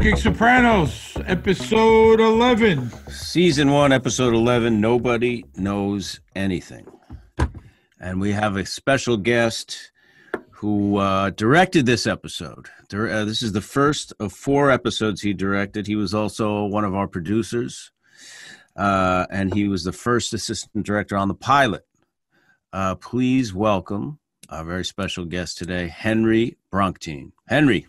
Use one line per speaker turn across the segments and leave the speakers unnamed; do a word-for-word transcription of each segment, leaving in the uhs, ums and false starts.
Talking Sopranos, episode eleven.
Season one, episode eleven, Nobody Knows Anything. And we have a special guest who uh, directed this episode. Uh, this is the first of four episodes he directed. He was also one of our producers, uh, and he was the first assistant director on the pilot. Uh, please welcome our very special guest today, Henry Bronchtein. Henry.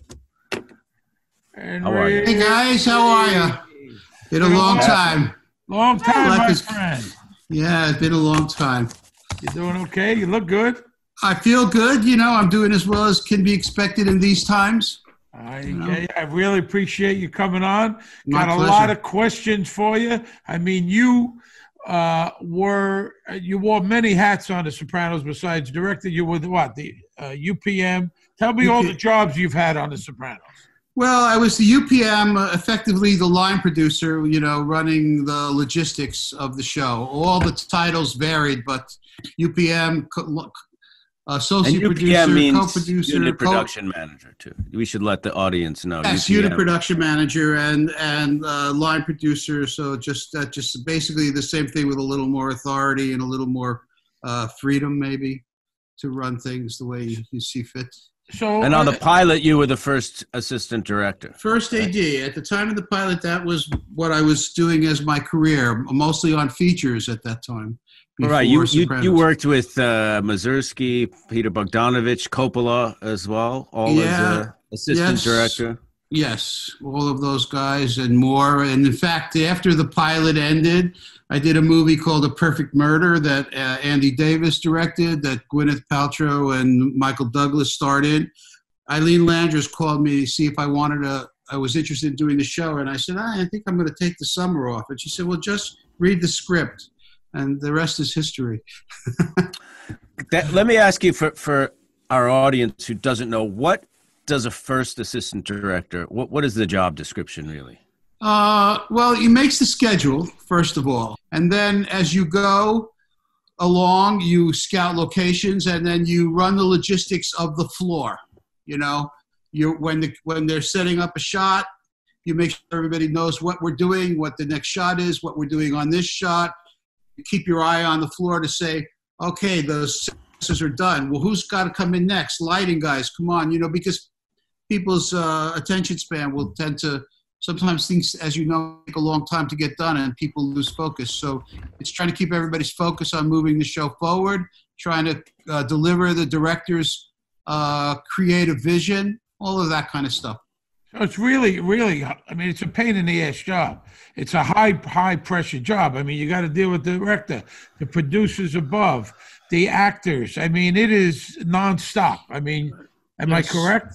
Henry.
How are you?
Hey guys, how are you? Been a long time.
Long time,
Life
my
is-
friend.
Yeah, it's been a long time.
You doing okay? You look good.
I feel good. You know, I'm doing as well as can be expected in these times.
I,
know.
I really appreciate you coming on.
My
Got a
pleasure.
lot of questions for you. I mean, you uh, were you wore many hats on The Sopranos besides director. You were the, what the uh, U P M. Tell me all the jobs you've had on The Sopranos.
Well, I was the U P M, uh, effectively the line producer, you know, running the logistics of the show. All the titles varied, but U P M, co- associate
And U P
producer,
M means
co-producer,
unit
co-
production manager, too. We should let the audience know.
Yes,
U P M.
unit production manager and and uh, line producer. So just that, just basically the same thing with a little more authority and a little more uh, freedom, maybe, to run things the way you, you see fit.
So
And on the
uh,
pilot, you were the first assistant director.
First A D. At the time of the pilot, that was what I was doing as my career, mostly on features at that time.
All right, you, you
Sopranos.
you worked with uh, Mazursky, Peter Bogdanovich, Coppola as well, all as
Yeah,
uh, assistant
yes.
director.
Yes, all of those guys and more. And in fact, after the pilot ended, I did a movie called A Perfect Murder that uh, Andy Davis directed, that Gwyneth Paltrow and Michael Douglas starred in. Eileen Landers called me to see if I wanted to, I was interested in doing the show. And I said, ah, I think I'm going to take the summer off. And she said, well, just read the script. And the rest is history.
That, let me ask you for, for our audience who doesn't know, what does a first assistant director, what, what is the job description really?
Uh, well, he makes the schedule, first of all. And then as you go along, you scout locations and then you run the logistics of the floor. You know, you when the, when they're setting up a shot, you make sure everybody knows what we're doing, what the next shot is, what we're doing on this shot. You keep your eye on the floor to say, okay, those sequences are done. Well, who's got to come in next? Lighting guys, come on, you know, because people's uh, attention span will tend to, sometimes things, as you know, take a long time to get done and people lose focus. So it's trying to keep everybody's focus on moving the show forward, trying to uh, deliver the director's uh, creative vision, all of that kind of stuff.
So it's really, really, I mean, it's a pain in the ass job. It's a high, high pressure job. I mean, you got to deal with the director, the producers above, the actors. I mean, it is nonstop. I mean, am
Yes.
I correct?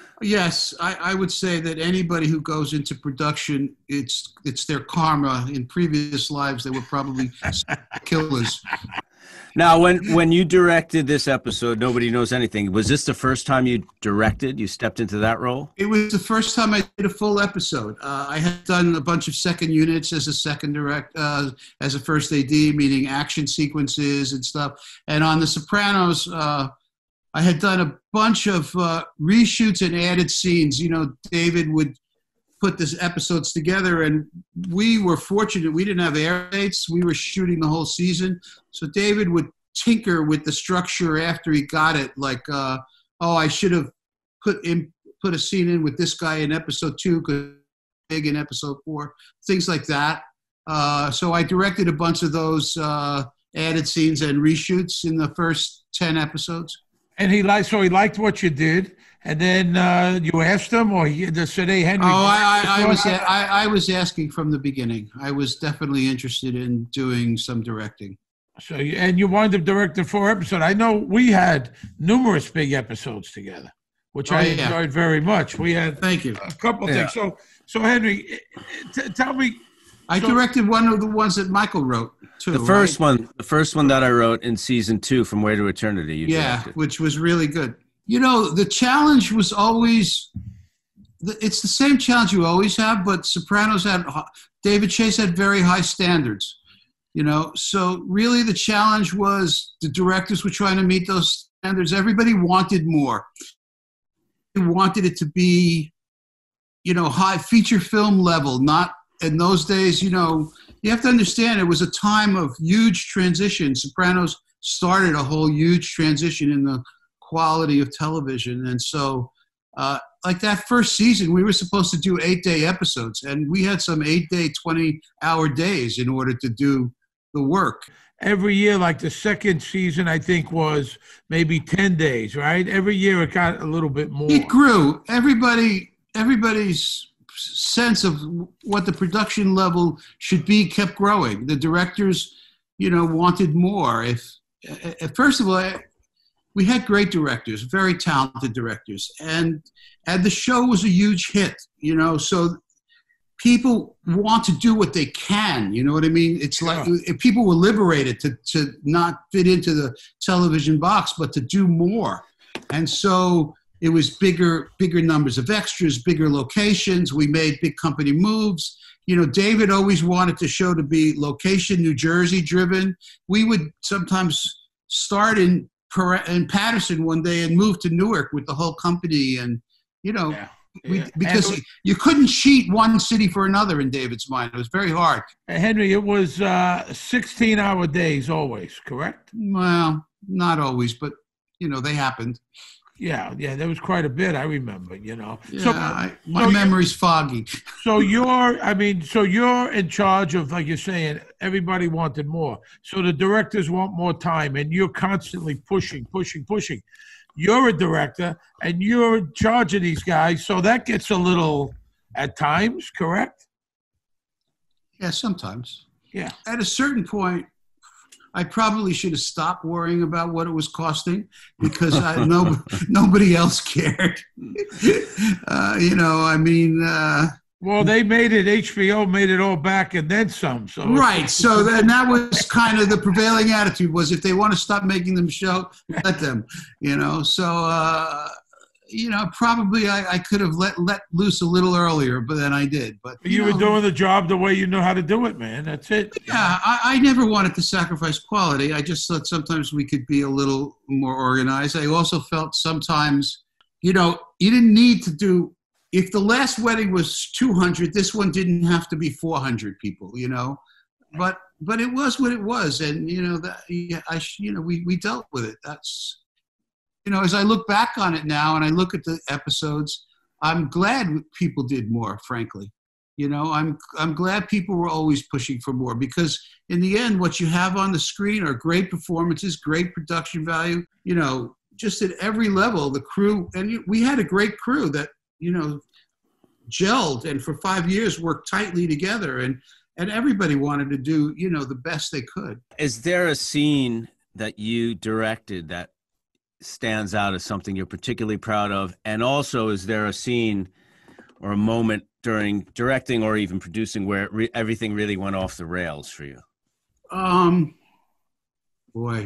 Yes, I, I would say that anybody who goes into production, it's it's their karma. In previous lives, they were probably killers.
Now, when, when you directed this episode, Nobody Knows Anything, was this the first time you directed? You stepped into that role?
It was the first time I did a full episode. Uh, I had done a bunch of second units as a second direct, uh, as a first A D, meaning action sequences and stuff. And on The Sopranos, uh, I had done a bunch of uh, reshoots and added scenes. You know, David would put these episodes together, and we were fortunate. We didn't have air dates. We were shooting the whole season. So David would tinker with the structure after he got it. Like, uh, oh, I should have put in put a scene in with this guy in episode two, because big in episode four, things like that. Uh, so I directed a bunch of those uh, added scenes and reshoots in the first ten episodes.
And he liked, so he liked what you did. And then uh, you asked him, or he just said, hey, Henry.
Oh, I, I, I was I, I was asking from the beginning. I was definitely interested in doing some directing.
So, you- and you wound up directing four episodes. I know we had numerous big episodes together, which
Oh,
I
yeah.
enjoyed very much. We had
Thank you.
a couple
Yeah.
things. So, so Henry, t- tell me.
I
so-
directed one of the ones that Michael wrote too.
The first
right?
one, the first one that I wrote in season two, From Way to Eternity, you
Yeah,
directed.
which was really good. You know, the challenge was always, it's the same challenge you always have, but Sopranos had, David Chase had very high standards, you know. So really the challenge was the directors were trying to meet those standards. Everybody wanted more. They wanted it to be you know, high feature film level, not in those days, you know, you have to understand it was a time of huge transition. Sopranos started a whole huge transition in the quality of television. And so, uh, like that first season, we were supposed to do eight-day episodes, and we had some eight-day, twenty-hour days in order to do the work.
Every year, like the second season, I think was maybe ten days, right? Every year it got a little bit more.
It grew. Everybody, everybody's sense of what the production level should be kept growing. The directors, you know, wanted more. If, if first of all, we had great directors, very talented directors, and and the show was a huge hit, you know, so people want to do what they can, you know what I mean? It's like if people were liberated to, to not fit into the television box, but to do more. And so it was bigger, bigger numbers of extras, bigger locations. We made big company moves. You know, David always wanted the show to be location, New Jersey driven. We would sometimes start in, in Patterson one day and move to Newark with the whole company. And, you know, yeah. We,
Yeah.
because
was,
you couldn't cheat one city for another in David's mind. It was very hard.
Henry, it was uh, sixteen-hour days always, correct?
Well, not always, but, you know, they happened.
Yeah, yeah, there was quite a bit, I remember, you know.
Yeah,
so,
I, my
so
memory's foggy.
So you're, I mean, so you're in charge of, like you're saying, everybody wanted more. So the directors want more time, and you're constantly pushing, pushing, pushing. You're a director, and you're in charge of these guys, so that gets a little, at times, correct?
Yeah, sometimes.
Yeah.
At a certain point, I probably should have stopped worrying about what it was costing because I, no, nobody else cared. uh, you know, I mean... Uh,
well, they made it, H B O made it all back and then some. So
right. So then that was kind of the prevailing attitude was if they want to stop making them show, let them, you know. So, uh, you know, probably I, I could have let let loose a little earlier, but then I did. But
You, you
know,
were doing the job the way you know how to do it, man. That's it.
Yeah, I, I never wanted to sacrifice quality. I just thought sometimes we could be a little more organized. I also felt sometimes, you know, you didn't need to do... If the last wedding was two hundred, this one didn't have to be four hundred people, you know, but, but it was what it was. And, you know, that, yeah, I, you know, we, we dealt with it. That's, you know, as I look back on it now and I look at the episodes, I'm glad people did more, frankly. You know, I'm, I'm glad people were always pushing for more because in the end, what you have on the screen are great performances, great production value, you know, just at every level, the crew, and we had a great crew that, you know, gelled and for five years worked tightly together and, and everybody wanted to do, you know, the best they could.
Is there a scene that you directed that stands out as something you're particularly proud of? And also, is there a scene or a moment during directing or even producing where re- everything really went off the rails for you?
Um, boy.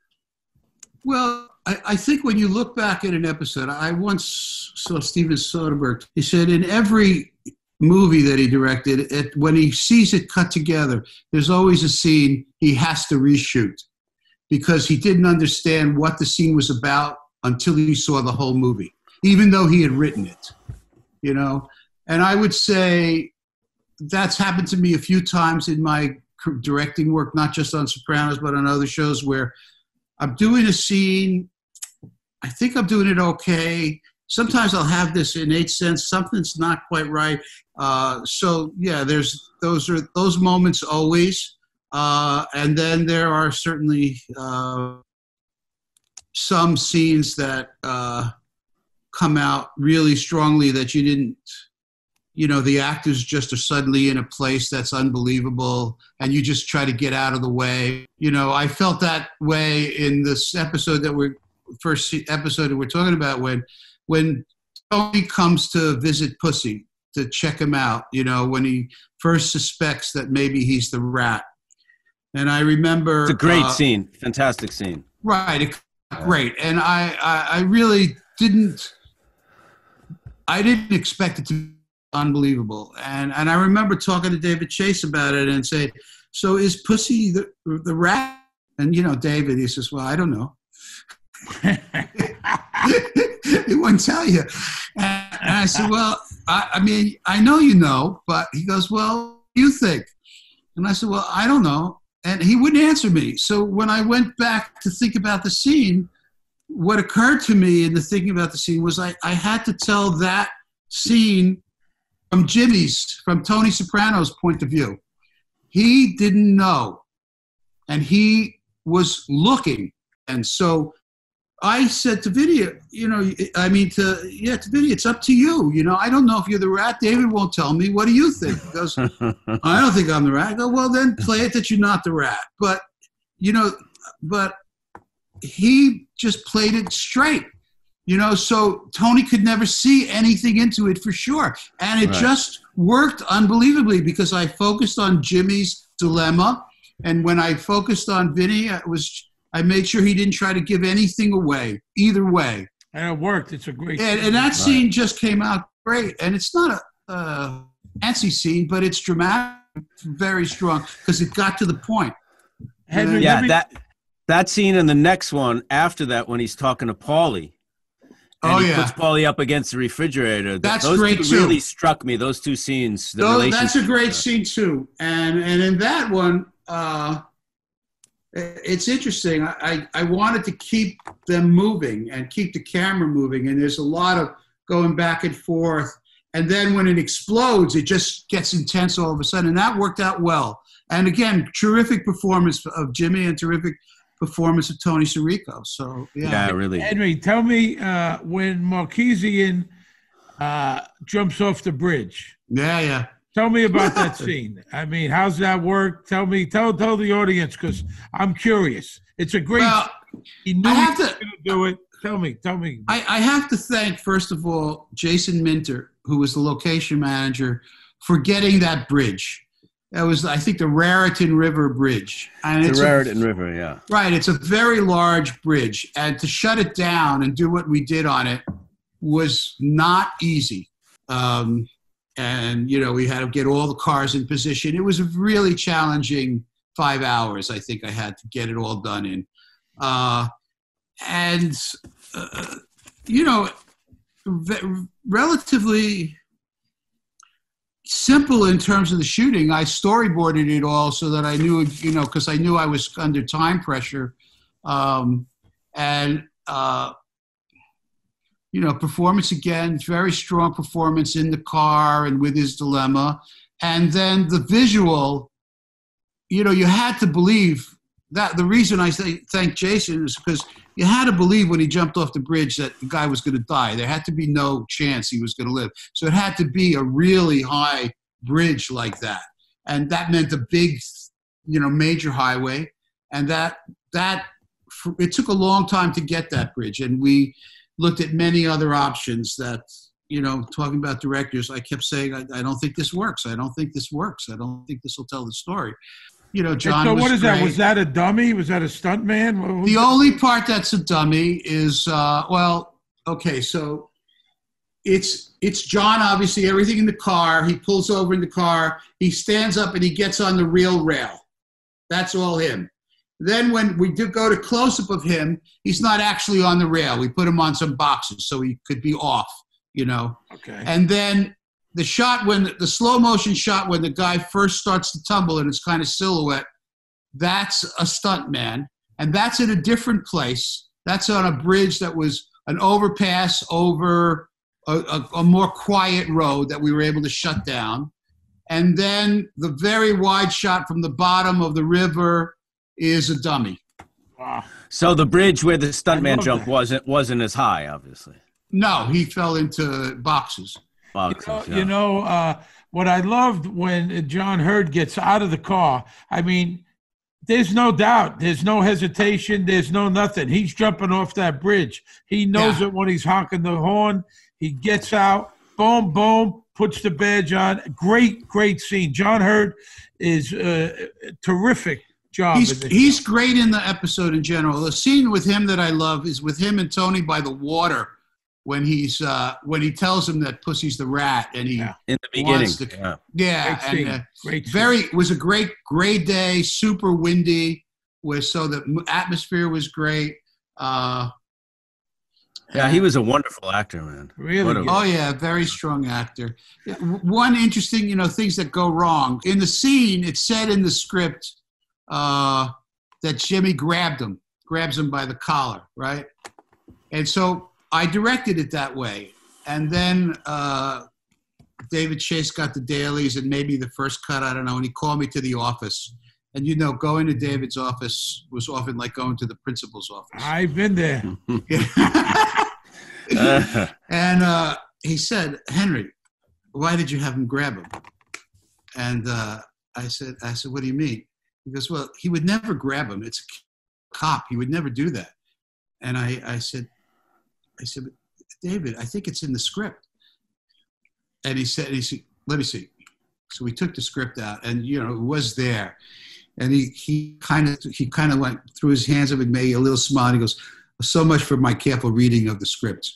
Well, I, I think when you look back at an episode, I once saw Steven Soderbergh. He said in every movie that he directed, it, when he sees it cut together, there's always a scene he has to reshoot because he didn't understand what the scene was about until he saw the whole movie, even though he had written it, you know? And I would say that's happened to me a few times in my directing work, not just on Sopranos, but on other shows where I'm doing a scene, I think I'm doing it okay. Sometimes I'll have this innate sense, something's not quite right. Uh, so yeah, there's those are those moments always. Uh, and then there are certainly uh, some scenes that uh, come out really strongly that you didn't, you know, the actors just are suddenly in a place that's unbelievable and you just try to get out of the way. You know, I felt that way in this episode that we're, first episode that we're talking about when, when Tony comes to visit Pussy to check him out, you know, when he first suspects that maybe he's the rat. And I remember...
It's a great
uh,
scene. Fantastic scene.
Right. It, great. And I, I, I really didn't... I didn't expect it to be unbelievable. And and I remember talking to David Chase about it and saying, so is Pussy the, the rat? And, you know, David, he says, well, I don't know. He wouldn't tell you. And, and I said, well, I, I mean, I know you know, but he goes, well, what do you think? And I said, well, I don't know. And he wouldn't answer me. So when I went back to think about the scene, what occurred to me in the thinking about the scene was I, I had to tell that scene from Jimmy's, from Tony Soprano's point of view. He didn't know, and he was looking. And so I said to Vinny, you know, I mean, to, yeah, to Vinny, it's up to you. You know, I don't know if you're the rat. David won't tell me. What do you think? He goes, I don't think I'm the rat. I go, well, then play it that you're not the rat. But, you know, but he just played it straight, you know, so Tony could never see anything into it for sure. And it right. just worked unbelievably because I focused on Jimmy's dilemma. And when I focused on Vinny, it was... I made sure he didn't try to give anything away, either way.
And it worked. It's a great
and,
scene.
And that scene just came out great. And it's not a uh, fancy scene, but it's dramatic, very strong, because it got to the point.
Henry, yeah, me... that that scene and the next one after that when he's talking to Paulie. And
oh,
he
yeah.
puts Paulie up against the refrigerator.
That's
those
great,
two
too.
really struck me, those two scenes. The
Those,
relationship.
That's a great scene, too. And, and in that one... Uh, it's interesting. I, I, I wanted to keep them moving and keep the camera moving. And there's a lot of going back and forth. And then when it explodes, it just gets intense all of a sudden. And that worked out well. And again, terrific performance of Jimmy and terrific performance of Tony Sirico. So, yeah.
Yeah, really.
Henry, tell me uh, when Makazian uh, jumps off the bridge.
Yeah, yeah.
Tell me about that scene. I mean, how's that work? Tell me, tell tell the audience, because I'm curious. It's a great.
Well,
he knew
I have
he was
to
going to do it. Tell me, tell me.
I, I have to thank, first of all, Jason Minter, who was the location manager, for getting that bridge. That was, I think, the Raritan River Bridge. And
the
it's
Raritan
a,
River, yeah.
Right. It's a very large bridge. And to shut it down and do what we did on it was not easy. Um, And, you know, we had to get all the cars in position. It was a really challenging five hours, I think I had to get it all done in. Uh, and, uh, you know, v- relatively simple in terms of the shooting. I storyboarded it all so that I knew, you know, because I knew I was under time pressure. Um, and, uh, you know, performance again, very strong performance in the car and with his dilemma. And then the visual, you know, you had to believe that. The reason I say thank Jason is because you had to believe when he jumped off the bridge that the guy was going to die. There had to be no chance he was going to live. So it had to be a really high bridge like that. And that meant a big, you know, major highway. And that, that, it took a long time to get that bridge. And we looked at many other options that, you know, talking about directors, I kept saying, I, I don't think this works. I don't think this works. I don't think this will tell the story. You know, John.
And so what is
great.
that? Was that a dummy? Was that a stunt man?
The only part that's a dummy is, uh, well, okay, so it's it's John, obviously, everything in the car. He pulls over in the car. He stands up and he gets on the real rail. That's all him. Then when we do go to close-up of him, he's not actually on the rail. We put him on some boxes so he could be off, you know.
Okay.
And then the shot when the slow motion shot when the guy first starts to tumble and it's kind of silhouette, that's a stunt man. And that's in a different place. That's on a bridge that was an overpass over a, a, a more quiet road that we were able to shut down. And then the very wide shot from the bottom of the river is a dummy.
Wow.
So the bridge where the stuntman jumped
that.
wasn't wasn't as high, obviously.
No, he fell into boxes.
Boxes,
You know,
yeah.
you know uh, what I loved when John Hurd gets out of the car, I mean, there's no doubt. There's no hesitation. There's no nothing. He's jumping off that bridge. He knows
Yeah.
it when he's honking the horn. He gets out, boom, boom, puts the badge on. Great, great scene. John Hurd is uh, terrific. Job
He's
in
he's
show.
great in the episode in general. The scene with him that I love is with him and Tony by the water when he's uh, when he tells him that Pussy's the rat and he
Yeah.
In the beginning,
wants to,
yeah.
yeah,
Great
and
scene.
uh,
Great scene.
very it was a great gray day, super windy, with so the atmosphere was great. Uh,
Yeah, he was a wonderful actor, man.
Really
What a-
good.
Oh yeah, very strong actor. Yeah, w- One interesting, you know, things that go wrong in the scene. It said in the script uh, that Jimmy grabbed him, grabs him by the collar, right? And so I directed it that way. And then uh, David Chase got the dailies and maybe the first cut, I don't know. And he called me to the office. And you know, going to David's office was often like going to the principal's office.
I've been there.
And uh, he said, "Henry, why did you have him grab him?" And uh, I said, "I said, what do you mean?" He goes, "Well, he would never grab him. It's a cop. He would never do that." And I, I said, "I said, David, I think it's in the script." And he said, "He said, let me see." So we took the script out, and you know, it was there. And he he kind of he kind of went through his hands of it, made a little smile. And he goes, "So much for my careful reading of the scripts."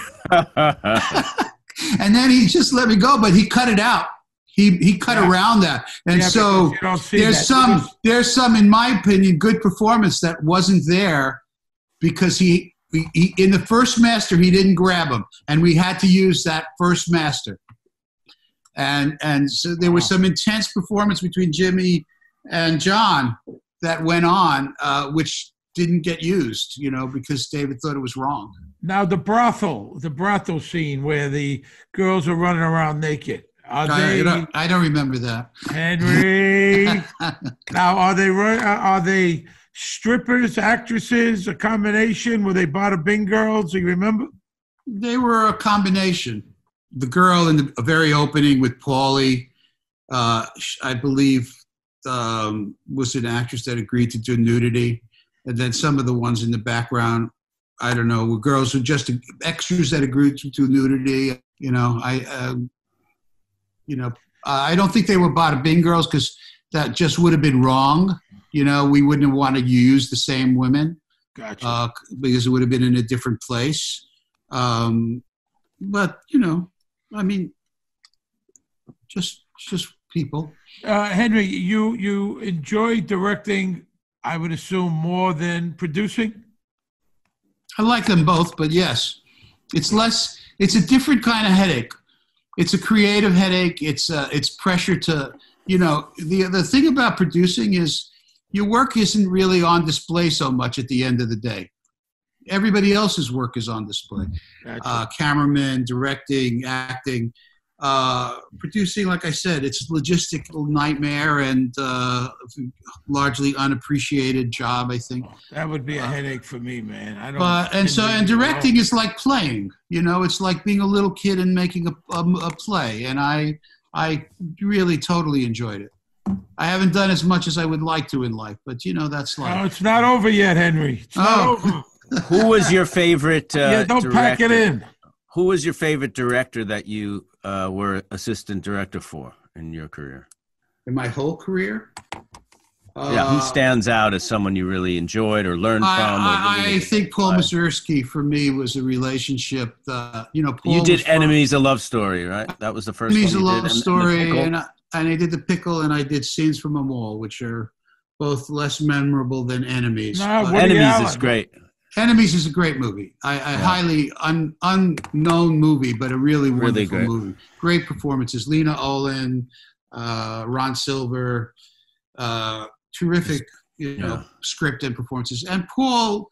And then he just let me go, but he cut it out. He he cut
Yeah.
around that, and
Yeah,
so
because you don't see
there's
that.
some there's some, in my opinion, good performance that wasn't there because he, he, he in the first master he didn't grab him, and we had to use that first master. And and so there was
Wow.
some intense performance between Jimmy and John that went on, uh, which didn't get used, you know, because David thought it was wrong.
Now the brothel, the brothel scene where the girls are running around naked. Are
I,
they
I don't, I don't remember that.
Henry? Now are they ru- are they strippers, actresses, a combination? Were they bada bing girls? Do you remember?
They were a combination. The girl in the very opening with Paulie, uh, I believe, um, was an actress that agreed to do nudity. And then some of the ones in the background, I don't know, were girls who just extras that agreed to do nudity. You know, I, um, you know, I don't think they were bada bing girls because that just would have been wrong. You know, we wouldn't have wanted to use the same women
Gotcha.
uh, because it would have been in a different place. Um, but you know, I mean, just just people.
Uh, Henry, you you enjoy directing, I would assume, more than producing?
I like them both, but yes, it's less. It's a different kind of headache. It's a creative headache. It's uh, it's pressure to, you know, the the thing about producing is your work isn't really on display so much at the end of the day. Everybody else's work is on display.
Gotcha.
Uh, cameraman, directing, acting, uh, producing. Like I said, it's a logistical nightmare and uh, largely unappreciated job, I think.
That would be a headache for me, man. I don't.
But and so and directing is like playing. You know, it's like being a little kid and making a, a, a play. And I I really totally enjoyed it. I haven't done as much as I would like to in life, but you know that's
No,
life.
it's not over yet, Henry. It's not
Oh.
over.
Who was your favorite? Uh,
Yeah, don't pack it
director?
in.
Who was your favorite director that you uh, were assistant director for in your career?
In my whole career.
Yeah, who
Uh,
stands out as someone you really enjoyed or learned
I,
from? or
I,
really
I think Paul
inspired?
Mazursky for me was a relationship. Uh, you know, Paul
You did
was from-
Enemies, a Love Story, right? That was the first
Enemies, a
one you
love
did. and- and The
story,
Pickle?
and I, and I did the pickle, and I did Scenes from a Mall, which are both less memorable than Enemies.
No,
But
Woody
Enemies
Allen.
is great.
Enemies is a great movie. I, I highly un, unknown movie, but a really wonderful
Really great.
movie. Great performances. Lena Olin, uh, Ron Silver, uh, terrific, you know,
Yeah.
script and performances. And Paul,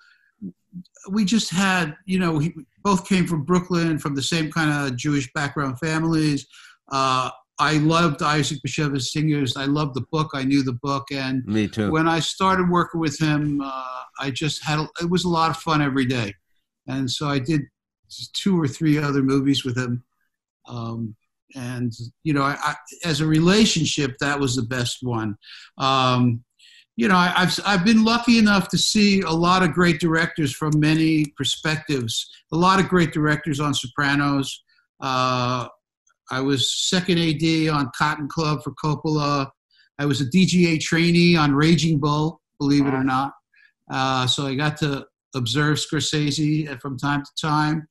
we just had, you know, we both came from Brooklyn, from the same kind of Jewish background families. Uh, I loved Isaac Bashevis Singers. I loved the book. I knew the book. And
Me too.
when I started working with him, uh, I just had, a, it was a lot of fun every day. And so I did two or three other movies with him. Um, and, you know, I, I, as a relationship, that was the best one. Um, you know, I, I've, I've been lucky enough to see a lot of great directors from many perspectives, a lot of great directors on Sopranos. Uh, I was second A D on Cotton Club for Coppola. I was a D G A trainee on Raging Bull, believe it or not. Uh, so I got to observe Scorsese from time to time.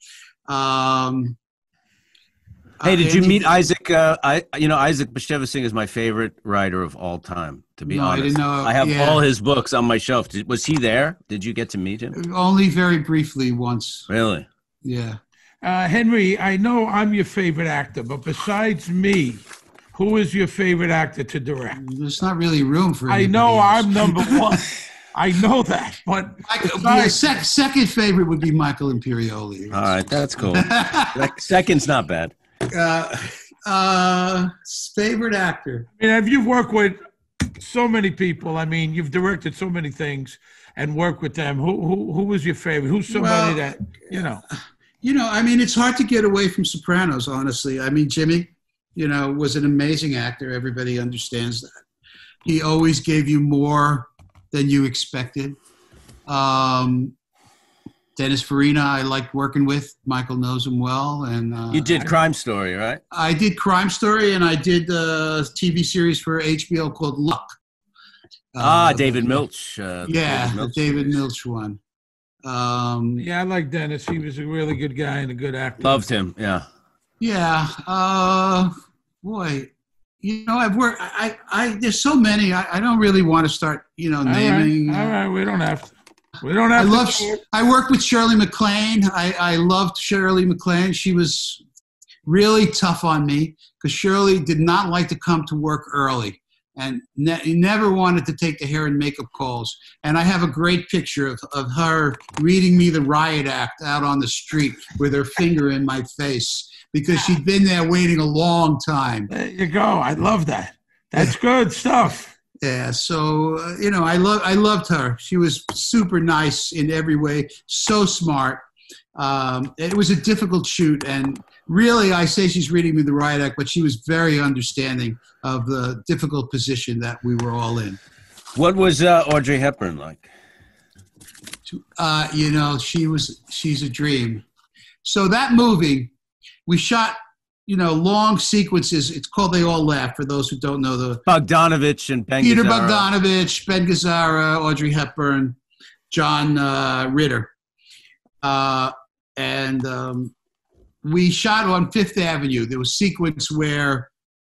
Um,
Hey, did you
Andy-
meet Isaac? Uh, I, you know, Isaac Bashevis Singh is my favorite writer of all time. To be
No, I
honest,
didn't know-
I have
yeah.
all his books on my shelf. Did, was he there? Did you get to meet him?
Only very briefly once.
Really?
Yeah.
Uh, Henry, I know I'm your favorite actor, but besides me, who is your favorite actor to direct?
There's not really room for.
I know
else.
I'm number one. I know that, but
Michael, yeah, sec, second favorite would be Michael Imperioli.
All right, that's cool. Second's not bad.
Uh, uh, favorite actor.
I mean, have you worked with so many people? I mean, you've directed so many things and worked with them. Who who who was your favorite? Who's somebody well, that you know?
You know, I mean, it's hard to get away from Sopranos, honestly. I mean, Jimmy, you know, was an amazing actor. Everybody understands that. He always gave you more than you expected. Um, Dennis Farina, I liked working with. Michael knows him well. And uh,
you did
I,
Crime Story, right?
I did Crime Story, and I did a T V series for H B O called Luck.
Ah,
uh,
David Milch. Uh,
yeah,
David Milch
the David Milch one. Um,
yeah, I like Dennis. He was a really good guy and a good actor.
Loved him, yeah.
Yeah. Uh, boy, you know, I've worked, I, I, there's so many, I, I don't really want to start, you know, naming.
All right, all right. We don't have to. We don't have
I
to.
love, I worked with Shirley MacLaine. I, I loved Shirley MacLaine. She was really tough on me because Shirley did not like to come to work early. And ne- never wanted to take the hair and makeup calls. And I have a great picture of, of her reading me the riot act out on the street with her finger in my face because she'd been there waiting a long time.
There you go. I love that. That's good stuff.
Yeah. So, uh, you know, I love, I loved her. She was super nice in every way. So smart. Um, it was a difficult shoot, and really, I say she's reading me the riot act, but she was very understanding of the difficult position that we were all in.
What was uh, Audrey Hepburn like?
Uh, you know, she was, she's a dream. So that movie, we shot, you know, long sequences. It's called They All Laugh, for those who don't know the...
Bogdanovich and Ben
Peter
Gazzara.
Bogdanovich, Ben Gazzara, Audrey Hepburn, John uh, Ritter. Uh, and um, we shot on Fifth Avenue. There was a sequence where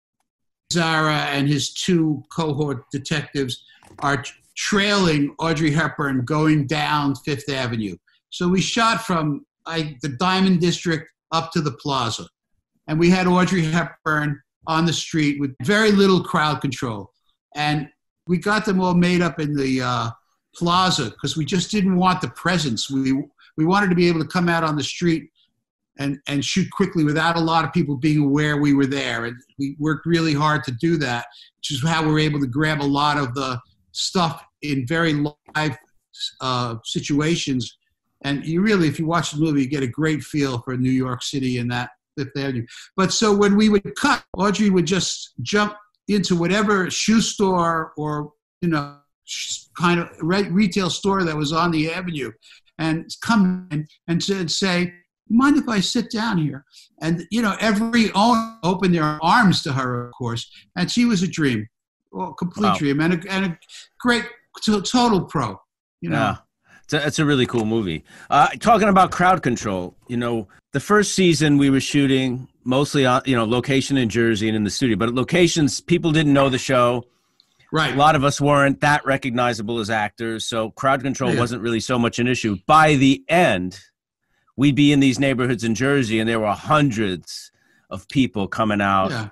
Zara and his two cohort detectives are trailing Audrey Hepburn going down Fifth Avenue. So we shot from I, the Diamond District up to the plaza. And we had Audrey Hepburn on the street with very little crowd control. And we got them all made up in the uh, plaza because we just didn't want the presence. We we wanted to be able to come out on the street and, and shoot quickly without a lot of people being aware we were there. And we worked really hard to do that, which is how we were able to grab a lot of the stuff in very live uh, situations. And you really, if you watch the movie, you get a great feel for New York City and that Fifth Avenue. But so when we would cut, Audrey would just jump into whatever shoe store or, you know, kind of re- retail store that was on the avenue and come in and say, mind if I sit down here? And, you know, every owner opened their arms to her, of course. And she was a dream, well, complete wow. dream, and a, and a great to, total pro, you know.
Yeah. It's a, it's a really cool movie. Uh, talking about crowd control, you know, the first season we were shooting mostly on, you know, location in Jersey and in the studio, but locations, people didn't know the show.
Right.
A lot of us weren't that recognizable as actors, so crowd control
yeah.
wasn't really so much an issue. By the end, we'd be in these neighborhoods in Jersey, and there were hundreds of people coming out
yeah.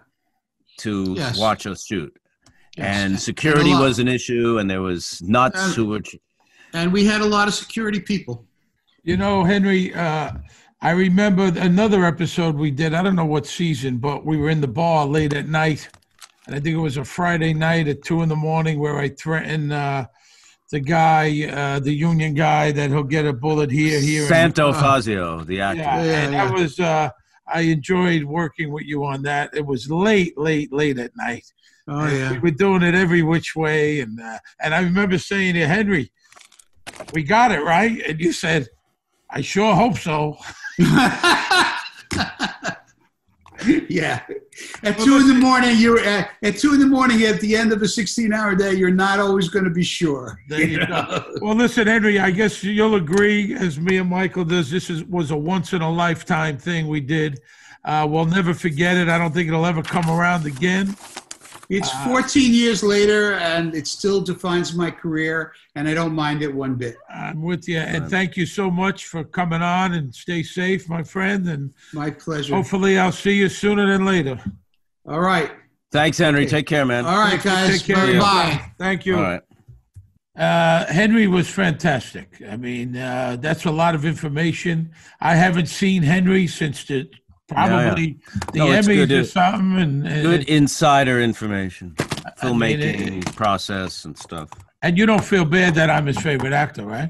to
yes.
watch us shoot.
Yes.
And security
and
was an issue, and there was nuts
and,
who were...
And we had a lot of security people.
You know, Henry, uh, I remember another episode we did. I don't know what season, but we were in the bar late at night. And I think it was a Friday night at two in the morning where I threatened uh, the guy, uh, the union guy, that he'll get a bullet here, here.
Santo
and, uh,
Fazio, the actor.
Yeah,
yeah,
and
yeah.
that was, uh, I enjoyed working with you on that. It was late, late, late at night.
Oh,
and
yeah.
we were doing it every which way. And, uh, and I remember saying to Henry, we got it, right? And you said, I sure hope so.
Yeah. At two in the morning, you're at, at two in the morning at the end of a sixteen-hour day, you're not always going to be sure.
There you go. Well, listen, Henry, I guess you'll agree, as me and Michael does, this is, was a once-in-a-lifetime thing we did. Uh, we'll never forget it. I don't think it'll ever come around again.
It's
Uh,
fourteen years later, and it still defines my career, and I don't mind it one bit.
I'm with you, and thank you so much for coming on. And stay safe, my friend. And
My pleasure.
hopefully, I'll see you sooner than later.
All right.
Thanks, Henry.
Okay.
Take care, man.
All right, guys.
Take care.
Bye.
Thank you.
All right.
Uh, Henry was fantastic. I mean, uh, that's a lot of information. I haven't seen Henry since the probably the
No, it's
Emmys
good,
or
uh,
something. And, and
Good insider information,
I mean,
filmmaking
it-
process and stuff.
and you don't feel bad that I'm his favorite actor, right?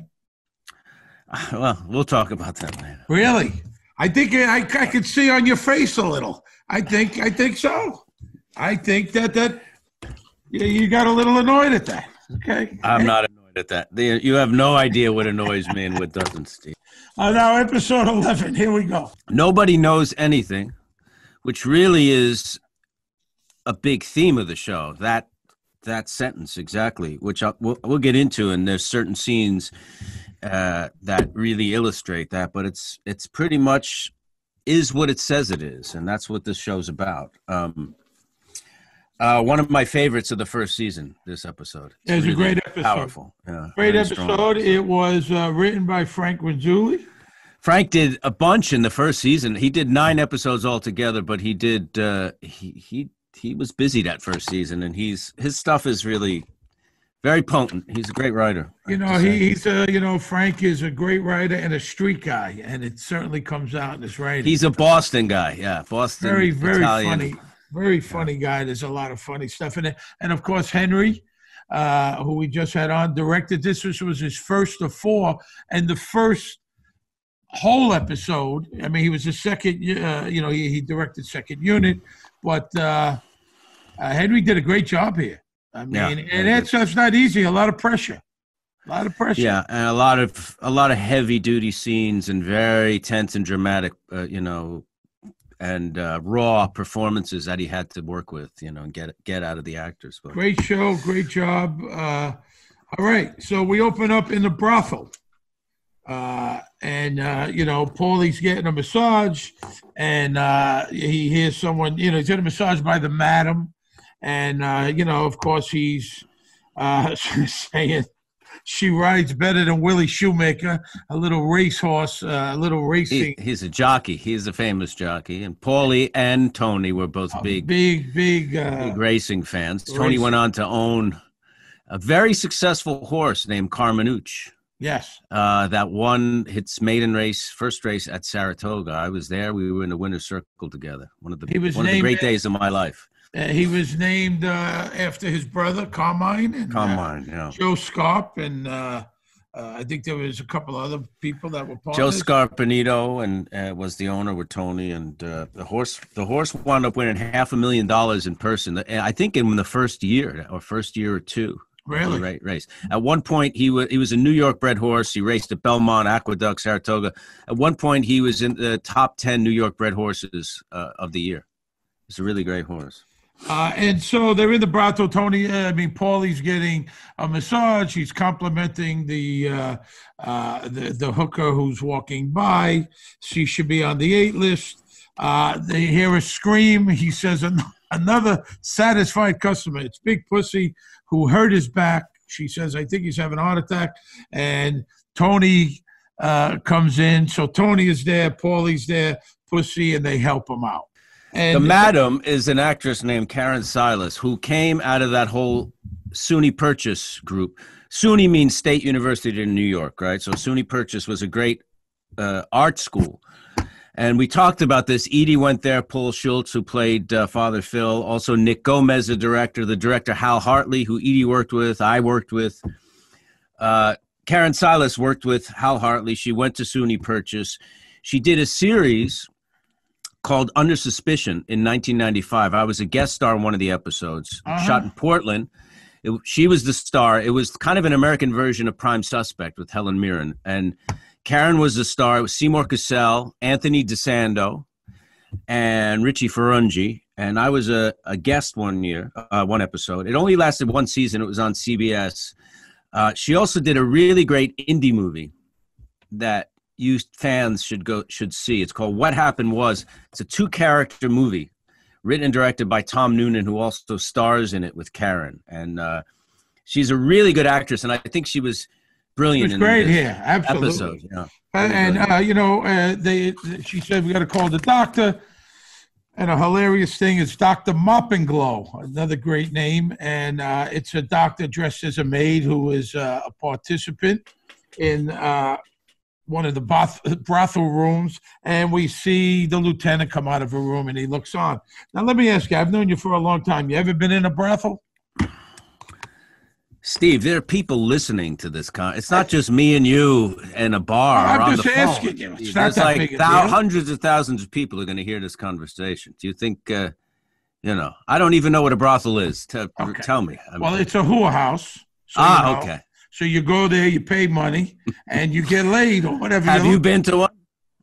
Well, we'll talk about that later.
Really? I think I, I could see on your face a little. I think I think so. I think that that you, you got a little annoyed at that. Okay.
I'm not annoyed at that. The- You have no idea what annoys me and what doesn't, Steve.
Uh, now, episode eleven. Here we go.
Nobody knows anything, which really is a big theme of the show. That that sentence exactly, which I'll, we'll, we'll get into, and there's certain scenes uh, that really illustrate that. But it's it's pretty much is what it says it is, and that's what this show's about. Um, uh, one of my favorites of the first season. This episode. It's
It was a
really
great episode.
Powerful. Yeah,
Great
very strong
episode. It was uh, written by Frank Rizzulli.
Frank did a bunch in the first season. He did nine episodes altogether, but he did uh, he he he was busy that first season, and he's his stuff is really very potent. He's a great writer. I
You
have
know,
to say.
he, he's a you know Frank is a great writer and a street guy, and it certainly comes out in his writing.
he's a Boston guy. Yeah, Boston.
very very
Italian.
funny, very funny guy. There's a lot of funny stuff in it, and of course Henry, uh, who we just had on, directed this. This was his first of four, and the first whole episode. I mean, he was the second. Uh, you know, he, he directed second unit, but uh, uh, Henry did a great job here. I mean,
Yeah,
and
very
that's that's not easy. A lot of pressure. A lot of pressure.
Yeah, and a lot of a lot of heavy duty scenes and very tense and dramatic. Uh, you know. And uh, raw performances that he had to work with, you know, and get get out of the actors. But
Great show, great job. Uh, all right, so we open up in the brothel, uh, and uh, you know, Paulie's getting a massage, and uh, he hears someone, you know, he's getting a massage by the madam, and uh, you know, of course, he's uh, saying she rides better than Willie Shoemaker, a little racehorse, uh, a little racing.
he, he's a jockey. He's a famous jockey, and Paulie and Tony were both big,
big, big, uh,
big racing fans. Tony
racing.
went on to own a very successful horse named Carmenuch.
Yes.
Uh, that won its maiden race, first race at Saratoga. I was there. We were in the winner's circle together. One of the
He was
one of the
named-
great days of my life.
Uh, he was named uh, after his brother, Carmine. And, uh,
Carmine, yeah.
Joe Scarp, and uh, uh, I think there was a couple other people that were part
Joe
of this.
Scarpanito and uh, was the owner with Tony, and uh, the horse. The horse wound up winning half a million dollars in person. I think in the first year or first year or two.
Really?
Right, race. At one point, he was he was a New York bred horse. He raced at Belmont, Aqueduct, Saratoga. At one point, he was in the top ten New York bred horses uh, of the year. It's a really great horse.
Uh, and so they're in the brothel. Tony, uh, I mean, Paulie's getting a massage. He's complimenting the, uh, uh, the the hooker who's walking by. She should be on the eight list. Uh, they hear a scream. He says, An- another satisfied customer. It's Big Pussy who hurt his back. She says, I think he's having a heart attack. And Tony uh, comes in. So Tony is there. Paulie's there. Pussy, and they help him out. And
The madam is an actress named Karen Silas, who came out of that whole SUNY Purchase group. SUNY means State University in New York, right? So SUNY Purchase was a great uh, art school. And we talked about this. Edie went there, Paul Schultz, who played uh, Father Phil. Also Nick Gomez, the director. The director, Hal Hartley, who Edie worked with, I worked with. Uh, Karen Silas worked with Hal Hartley. She went to SUNY Purchase. She did a series called Under Suspicion in nineteen ninety-five. I was a guest star in one of the episodes,
Uh-huh.
shot in Portland. It, she was the star. It was kind of an American version of Prime Suspect with Helen Mirren. And Karen was the star. It was Seymour Cassell, Anthony DeSando, and Richie Ferrungi. And I was a, a guest one year, uh, one episode. It only lasted one season. It was on C B S. Uh, she also did a really great indie movie that you fans should go should see. It's called What Happened Was. It's a two-character movie written and directed by Tom Noonan, who also stars in it with Karen. And uh, she's a really good actress, and I think she was brilliant.
It was
in
great
this
here, absolutely.
Episode, yeah.
And, and uh, you know, uh, they. She said, we got to call the doctor. And a hilarious thing is Doctor Moppinglow, another great name. And uh, it's a doctor dressed as a maid who is uh, a participant in uh, one of the broth- brothel rooms. And we see the lieutenant come out of a room and he looks on. Now, let me ask you, I've known you for a long time. You ever been in a brothel?
Steve, there are people listening to this. Con- it's not just me and you in a bar.
I'm
or on
just
the
asking
phone.
you. It's
Steve,
not
There's
that
like
big a
thou-
deal.
hundreds of thousands of people are going to hear this conversation. Do you think, uh, you know, I don't even know what a brothel is. T-
Okay.
Tell me. I mean,
Well, it's a whorehouse. So
ah,
you know.
okay.
So you go there, you pay money, and you get laid or whatever.
Have you been to one?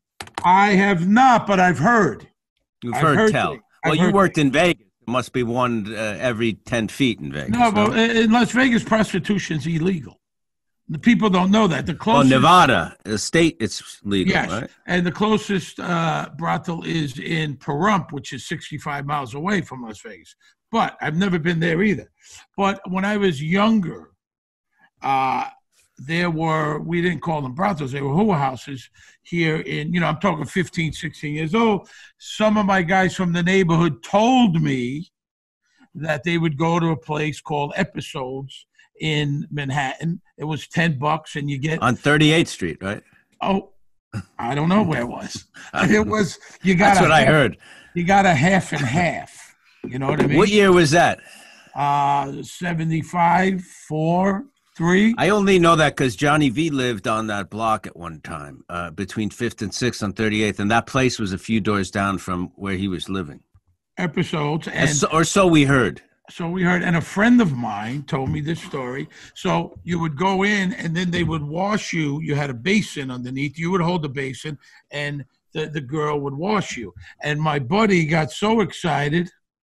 I have not, but I've heard.
You've
I've
heard,
heard
tell.
things.
Well,
I've
you
heard
worked
things.
in Vegas. It must be one uh, every ten feet in Vegas.
No, but in Las Vegas, prostitution's illegal. The people don't know that. The
Well,
closest,
Nevada, the state, it's legal,
yes,
right?
and the closest uh, brothel is in Pahrump, which is sixty-five miles away from Las Vegas. But I've never been there either. But when I was younger, uh, there were, we didn't call them brothels, they were whorehouses here in, you know, I'm talking fifteen, sixteen years old. Some of my guys from the neighborhood told me that they would go to a place called Episodes in Manhattan. It was ten bucks and you get
On thirty-eighth Street, right?
oh, I don't know where it was. It was you got
That's
a
what I
half-
heard.
You got a half and half. You know what I mean?
What year was that?
Uh seventy-five, four, three.
I only know that because Johnny V lived on that block at one time, uh, between fifth and sixth on thirty-eighth, and that place was a few doors down from where he was living.
Episodes and
So, or so we heard.
so we heard, and a friend of mine told me this story. So you would go in and then they would wash you. You had a basin underneath. You would hold the basin and the, the girl would wash you. And my buddy got so excited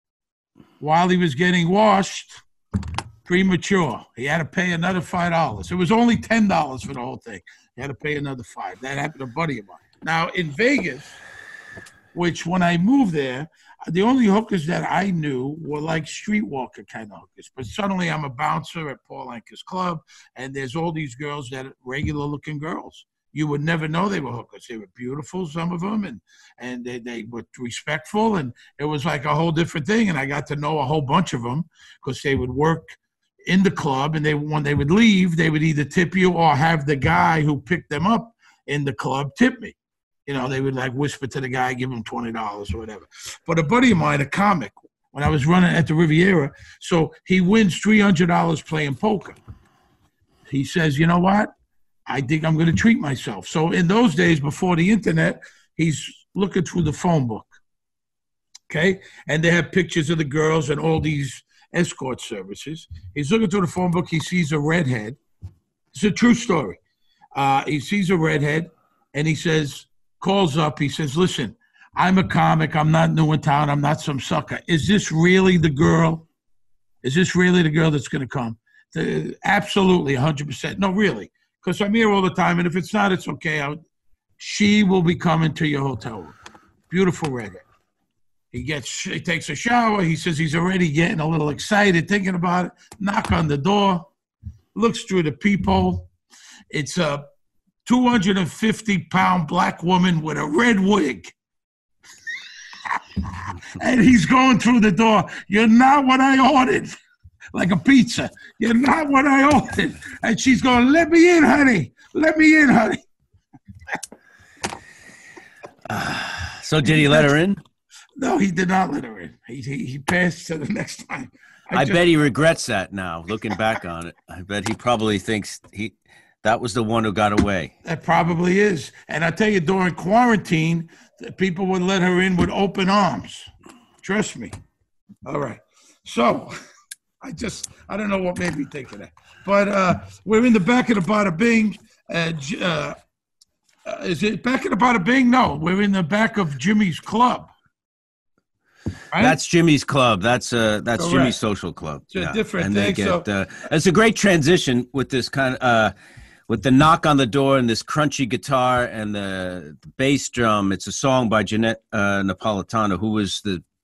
while he was getting washed, premature. He had to pay another five dollars. It was only ten dollars for the whole thing. He had to pay another five. That happened to a buddy of mine. Now in Vegas, which when I moved there, the only hookers that I knew were like streetwalker kind of hookers. But suddenly I'm a bouncer at Paul Anka's club, and there's all these girls that are regular looking girls. You would never know they were hookers. They were beautiful, some of them, and and they, they were respectful, and it was like a whole different thing. And I got to know a whole bunch of them because they would work in the club, and they when they would leave, they would either tip you or have the guy who picked them up in the club tip me. You know, they would like whisper to the guy, give him twenty dollars or whatever. But a buddy of mine, a comic, when I was running at the Riviera, so he wins three hundred dollars playing poker. He says, you know what? I think I'm going to treat myself. So in those days, before the internet, he's looking through the phone book. Okay? And they have pictures of the girls and all these escort services. He's looking through the phone book. He sees a redhead. It's a true story. Uh, he sees a redhead, and he says, calls up. He says, listen, I'm a comic. I'm not new in town. I'm not some sucker. Is this really the girl? Is this really the girl that's going to come? The, absolutely, one hundred percent. No, really. Because I'm here all the time, and if it's not, it's okay. I'll, she will be coming to your hotel room. Beautiful redhead. He gets, he takes a shower. He says he's already getting a little excited thinking about it. Knock on the door. Looks through the peephole. It's a two hundred fifty pound black woman with a red wig. And he's going through the door. You're not what I ordered. Like a pizza. You're not what I ordered. And she's going, let me in, honey. Let me in, honey.
Uh, so did he let her in?
No, he did not let her in. He he, he passed to the next time.
I, I just, bet he regrets that now, looking back on it. I bet he probably thinks he that was the one who got away.
That probably is. And I tell you, during quarantine, people would let her in with open arms. Trust me. All right. So I just, I don't know what made me think of that. But uh, we're in the back of the Bada Bing. Uh, uh, uh, is it back of the Bada Bing? No, we're in the back of Jimmy's club. Right?
That's Jimmy's club. That's uh, that's
Correct.
Jimmy's social club.
It's a
yeah.
different
and
thing.
They get,
So,
uh, it's a great transition with this kind of, uh, with the knock on the door and this crunchy guitar and the, the bass drum. It's a song by Jeanette uh, Napolitano, who was the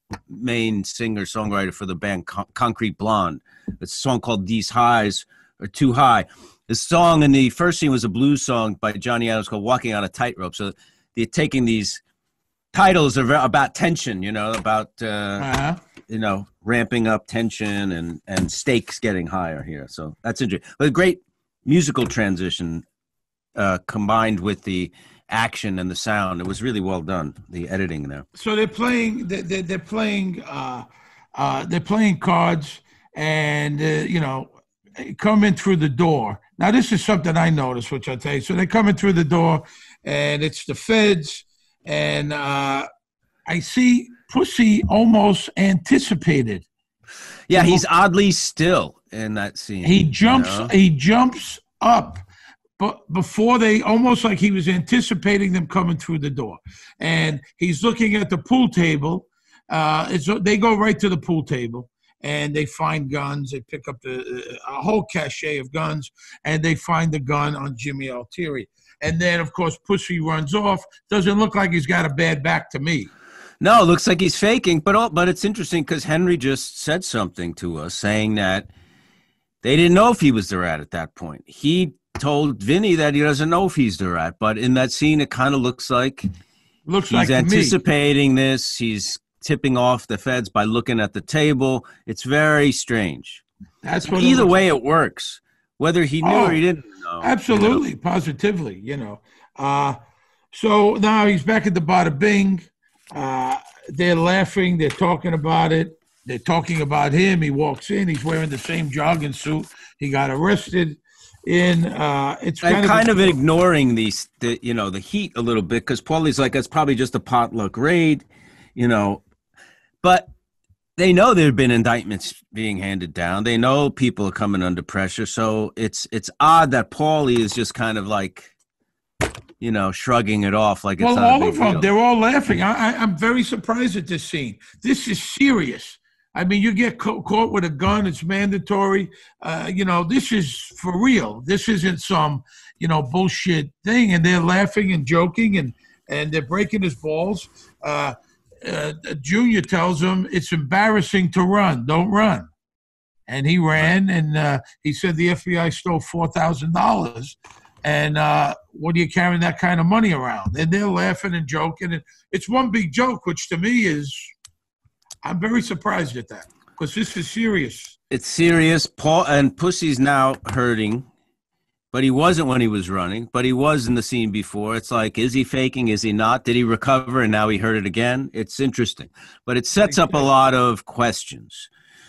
main singer songwriter for the band Con- Concrete Blonde. It's a song called "These Highs Are Too High." The song in the first scene was a blues song by Johnny Adams called "Walking on a Tightrope." So they're taking these titles are about tension, you know, about uh, uh-huh. you know, ramping up tension and and stakes getting higher here. So that's interesting. But a great musical transition uh, combined with the action and the sound. It was really well done, the editing there.
So they're playing. They're, they're playing. Uh, uh, they're playing cards, and uh, you know, come in through the door. Now this is something I noticed, which I'll tell you. So they come in through the door, and it's the feds. And uh, I see Pussy almost anticipated.
Yeah, he's oddly still in that scene.
He jumps.
You know?
He jumps up, but before they, almost like he was anticipating them coming through the door. And he's looking at the pool table. Uh, it's, they go right to the pool table, and they find guns. They pick up the, a whole cachet of guns, and they find the gun on Jimmy Altieri. And then, of course, Pussy runs off. Doesn't look like he's got a bad back to me.
No, it looks like he's faking. But all, but it's interesting because Henry just said something to us saying that they didn't know if he was the rat at that point. He told Vinny that he doesn't know if he's the rat. But in that scene, it kind of looks like
looks
he's
like
anticipating this. He's tipping off the feds by looking at the table. It's very strange.
That's what
Either
it
way,
like.
It works. Whether he knew
oh,
or he didn't know.
Absolutely,
you know?
Positively, you know. Uh, so now he's back at the Bada Bing. Uh, they're laughing. They're talking about it. They're talking about him. He walks in. He's wearing the same jogging suit he got arrested in. Uh, it's kind,
I'm
of,
kind
a,
of ignoring these, the, you know, the heat a little bit because Paulie's like, it's probably just a potluck raid, you know. But they know there have been indictments being handed down. They know people are coming under pressure. So it's it's odd that Paulie is just kind of like, you know, shrugging it off like it's
well,
not
all
a big
of them,
deal.
They're all laughing. I, I, I'm very surprised at this scene. This is serious. I mean, you get ca- caught with a gun. It's mandatory. Uh, you know, this is for real. This isn't some, you know, bullshit thing. And they're laughing and joking and, and they're breaking his balls. Uh, Uh, Junior tells him it's embarrassing to run. Don't run. And he ran, and uh, he said the F B I stole four thousand dollars. And uh, what are you carrying that kind of money around? And they're laughing and joking. And it's one big joke, which to me is, I'm very surprised at that because this is serious.
It's serious. Paul and Pussy's now hurting. But he wasn't when he was running, but he was in the scene before. It's like, is he faking? Is he not? Did he recover and now he hurt it again? It's interesting. But it sets up a lot of questions,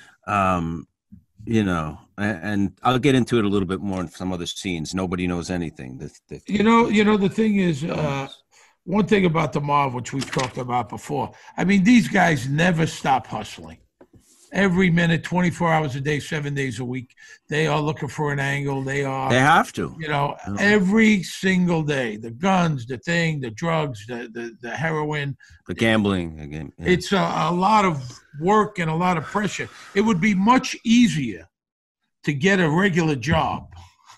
um, you know, and, and I'll get into it a little bit more in some other scenes. Nobody knows anything. The, the,
you know, you know, the thing is, uh, one thing about the mob, which we've talked about before, I mean, these guys never stop hustling. Every minute, twenty-four hours a day, seven days a week, they are looking for an angle. They are.
They have to.
You know, every single day, the guns, the thing, the drugs, the the, the heroin.
The gambling. Again. Yeah.
It's a, a lot of work and a lot of pressure. It would be much easier to get a regular job.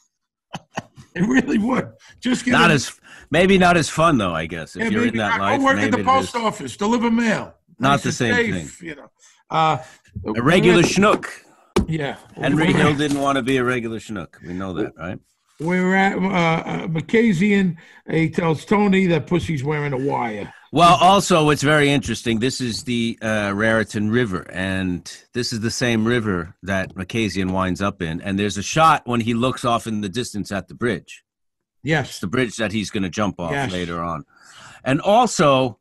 It really would. Just get
not
a,
as maybe not as fun though. I guess if
yeah,
you're in that
not,
life,
I'll work at the post
is.
office, deliver mail.
Not
nice
the same
safe,
thing.
You know. Uh,
a regular schnook.
Yeah.
Henry Hill didn't want to be a regular schnook. We know that, right?
We're at uh, uh, Makazian. He tells Tony that Pussy's wearing a wire.
Well, also, it's very interesting. This is the uh, Raritan River, and this is the same river that Makazian winds up in. And there's a shot when he looks off in the distance at the bridge.
Yes.
It's the bridge that he's going to jump off
yes.
later on. And also,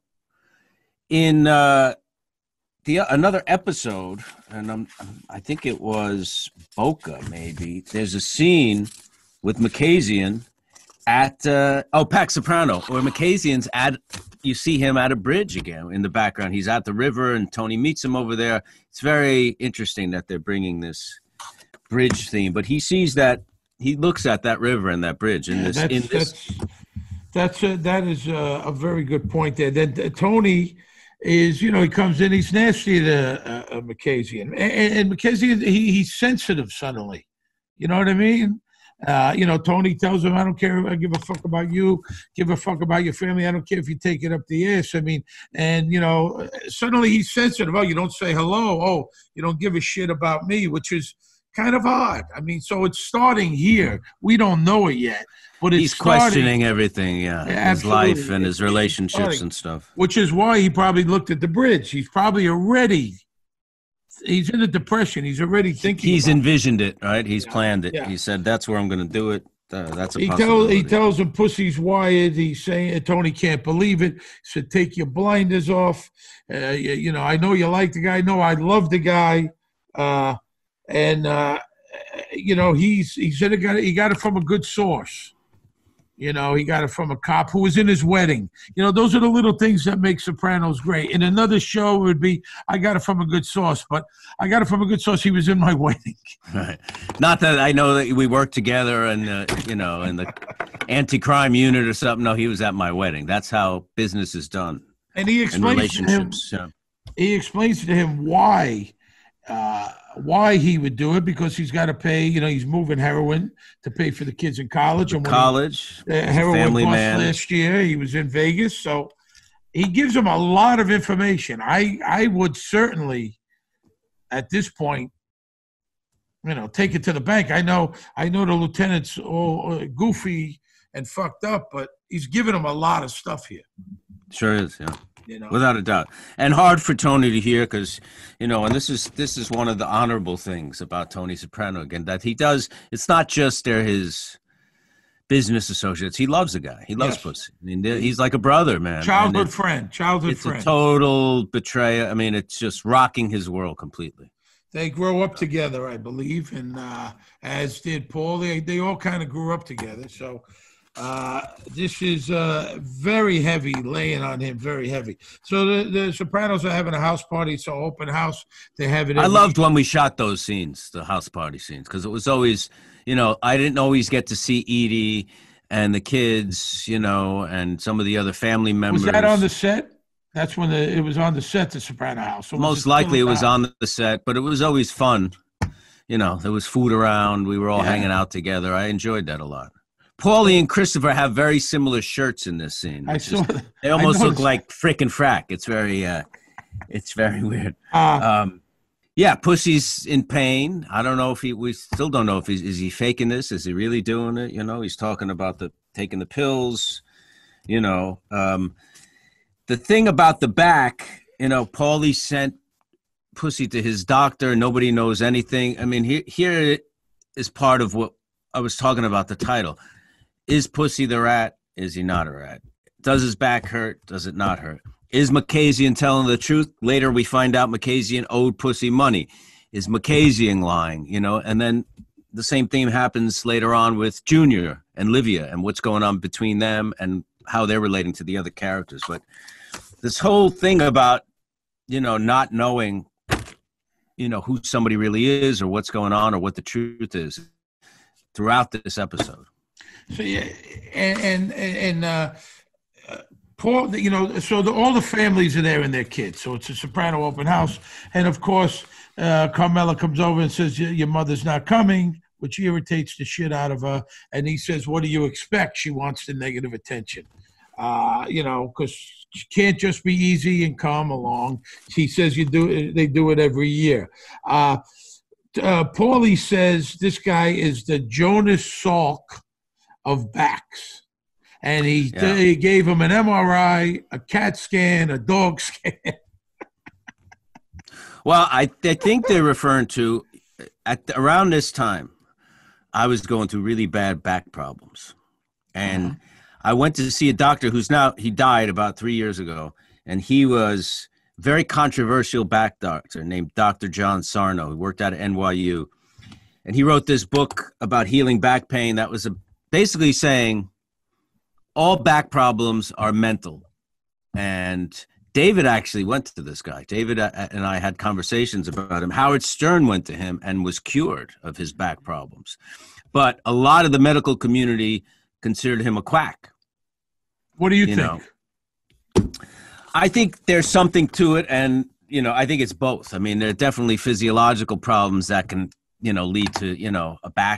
in uh, the another episode, and I'm, I think it was Boca, maybe, there's a scene with Makazian at, uh, oh, Pax Soprano, where Makazian's at, you see him at a bridge again in the background. He's at the river, and Tony meets him over there. It's very interesting that they're bringing this bridge theme, but he sees that, he looks at that river and that bridge in
yeah,
this.
That's,
in this.
that's, that's a, that is a, a very good point there. That uh, Tony is, you know, he comes in, he's nasty to uh, uh, Makazian. And, and Makazian, he, he's sensitive suddenly. You know what I mean? Uh, you know, Tony tells him, I don't care. I give a fuck about you. Give a fuck about your family. I don't care if you take it up the ass. I mean, and, you know, suddenly he's sensitive. Oh, you don't say hello. Oh, you don't give a shit about me, which is kind of odd. I mean, so it's starting here. We don't know it yet, but it's
he's
starting,
questioning everything. Yeah,
yeah,
his life and his relationships and stuff.
Which is why he probably looked at the bridge. He's probably already, he's in a depression. He's already thinking.
He's
about
envisioned it, right? He's
yeah,
planned it.
yeah.
He said, "That's where I'm going to do it." Uh, that's a
he
possibility.
tells he tells him pussy's wired. He's saying Tony can't believe it. He said, take your blinders off. Uh, you, you know, I know you like the guy. No, I love the guy. Uh, and uh, you know, he's he said he got it, he got it from a good source. You know, he got it from a cop who was in his wedding. You know, those are the little things that make Sopranos great. In another show, it would be, I got it from a good source, but I got it from a good source. He was in my wedding.
Right. Not that I know that we worked together and, uh, you know, in the anti-crime unit or something. No, he was at my wedding. That's how business is done.
And he explains to him,
yeah.
he explains to him why, uh, why he would do it, because he's got to pay, you know, he's moving heroin to pay for the kids in college.
And college,
he, uh, heroin
family
bust
man.
last year. He was in Vegas. So he gives him a lot of information. I, I would certainly, at this point, you know, take it to the bank. I know, I know the lieutenant's all goofy and fucked up, but he's giving him a lot of stuff here.
Sure is, yeah.
You know?
Without a doubt. And hard for Tony to hear because, you know, and this is this is one of the honorable things about Tony Soprano, again, that he does, it's not just they're his business associates. He loves the guy. He loves
Yes.
pussy. I mean, he's like a brother, man.
Childhood friend, childhood
It's
friend.
a total betrayal. I mean, it's just rocking his world completely.
They grow up together, I believe, and uh, as did Paul. They they all kind of grew up together. So uh, this is uh, very heavy, laying on him, very heavy. So the, the Sopranos are having a house party. It's an open house. They have it.
I
every-
loved when we shot those scenes, the house party scenes, because it was always, you know, I didn't always get to see Edie and the kids, you know, and some of the other family members.
Was that on the set? That's when the, it was on the set, the Soprano house. So
Most
was it
likely it
still
was
about-
on the set, but it was always fun. You know, there was food around. We were all
Yeah.
hanging out together. I enjoyed that a lot. Paulie and Christopher have very similar shirts in this scene.
I
which
saw
is-
that.
They almost
I
look
noticed.
like frickin' frack. It's very, uh, it's very weird.
Uh,
Um, yeah, Pussy's in pain. I don't know if he, we still don't know if he's, is he faking this? Is he really doing it? You know, he's talking about the, taking the pills, you know. Um, the thing about the back, you know, Paulie sent Pussy to his doctor. Nobody knows anything. I mean, here, here is part of what I was talking about, the title. Is Pussy the rat? Is he not a rat? Does his back hurt? Does it not hurt? Is Makazian telling the truth? Later we find out Makazian owed Pussy money. Is Makazian lying? You know, and then the same thing happens later on with Junior and Livia and what's going on between them and how they're relating to the other characters. But this whole thing about, you know, not knowing, you know, who somebody really is or what's going on or what the truth is throughout this episode.
So yeah, and and and uh, uh, Paul, you know, so the, all the families are there and their kids. So it's a Soprano open house, and of course, uh, Carmela comes over and says, "Your mother's not coming," which irritates the shit out of her. And he says, "What do you expect? She wants the negative attention." Uh, you know, because she can't just be easy and calm along. She says you do. They do it every year. Uh, uh, Paulie says this guy is the Jonas Salk of backs, and he,
Yeah.
he gave him an M R I, a CAT scan, a dog scan.
Well, I, I think they're referring to at around this time, I was going through really bad back problems, and
Uh-huh.
I went to see a doctor who's now, he died about three years ago, and he was a very controversial back doctor named Doctor John Sarno, who worked out at N Y U, and he wrote this book about healing back pain that was a, basically saying all back problems are mental. And David actually went to this guy. David and I had conversations about him. Howard Stern went to him and was cured of his back problems. But a lot of the medical community considered him a quack.
What do you,
You
think?
know. I think there's something to it. And, you know, I think it's both. I mean, there are definitely physiological problems that can, you know, lead to, you know, a back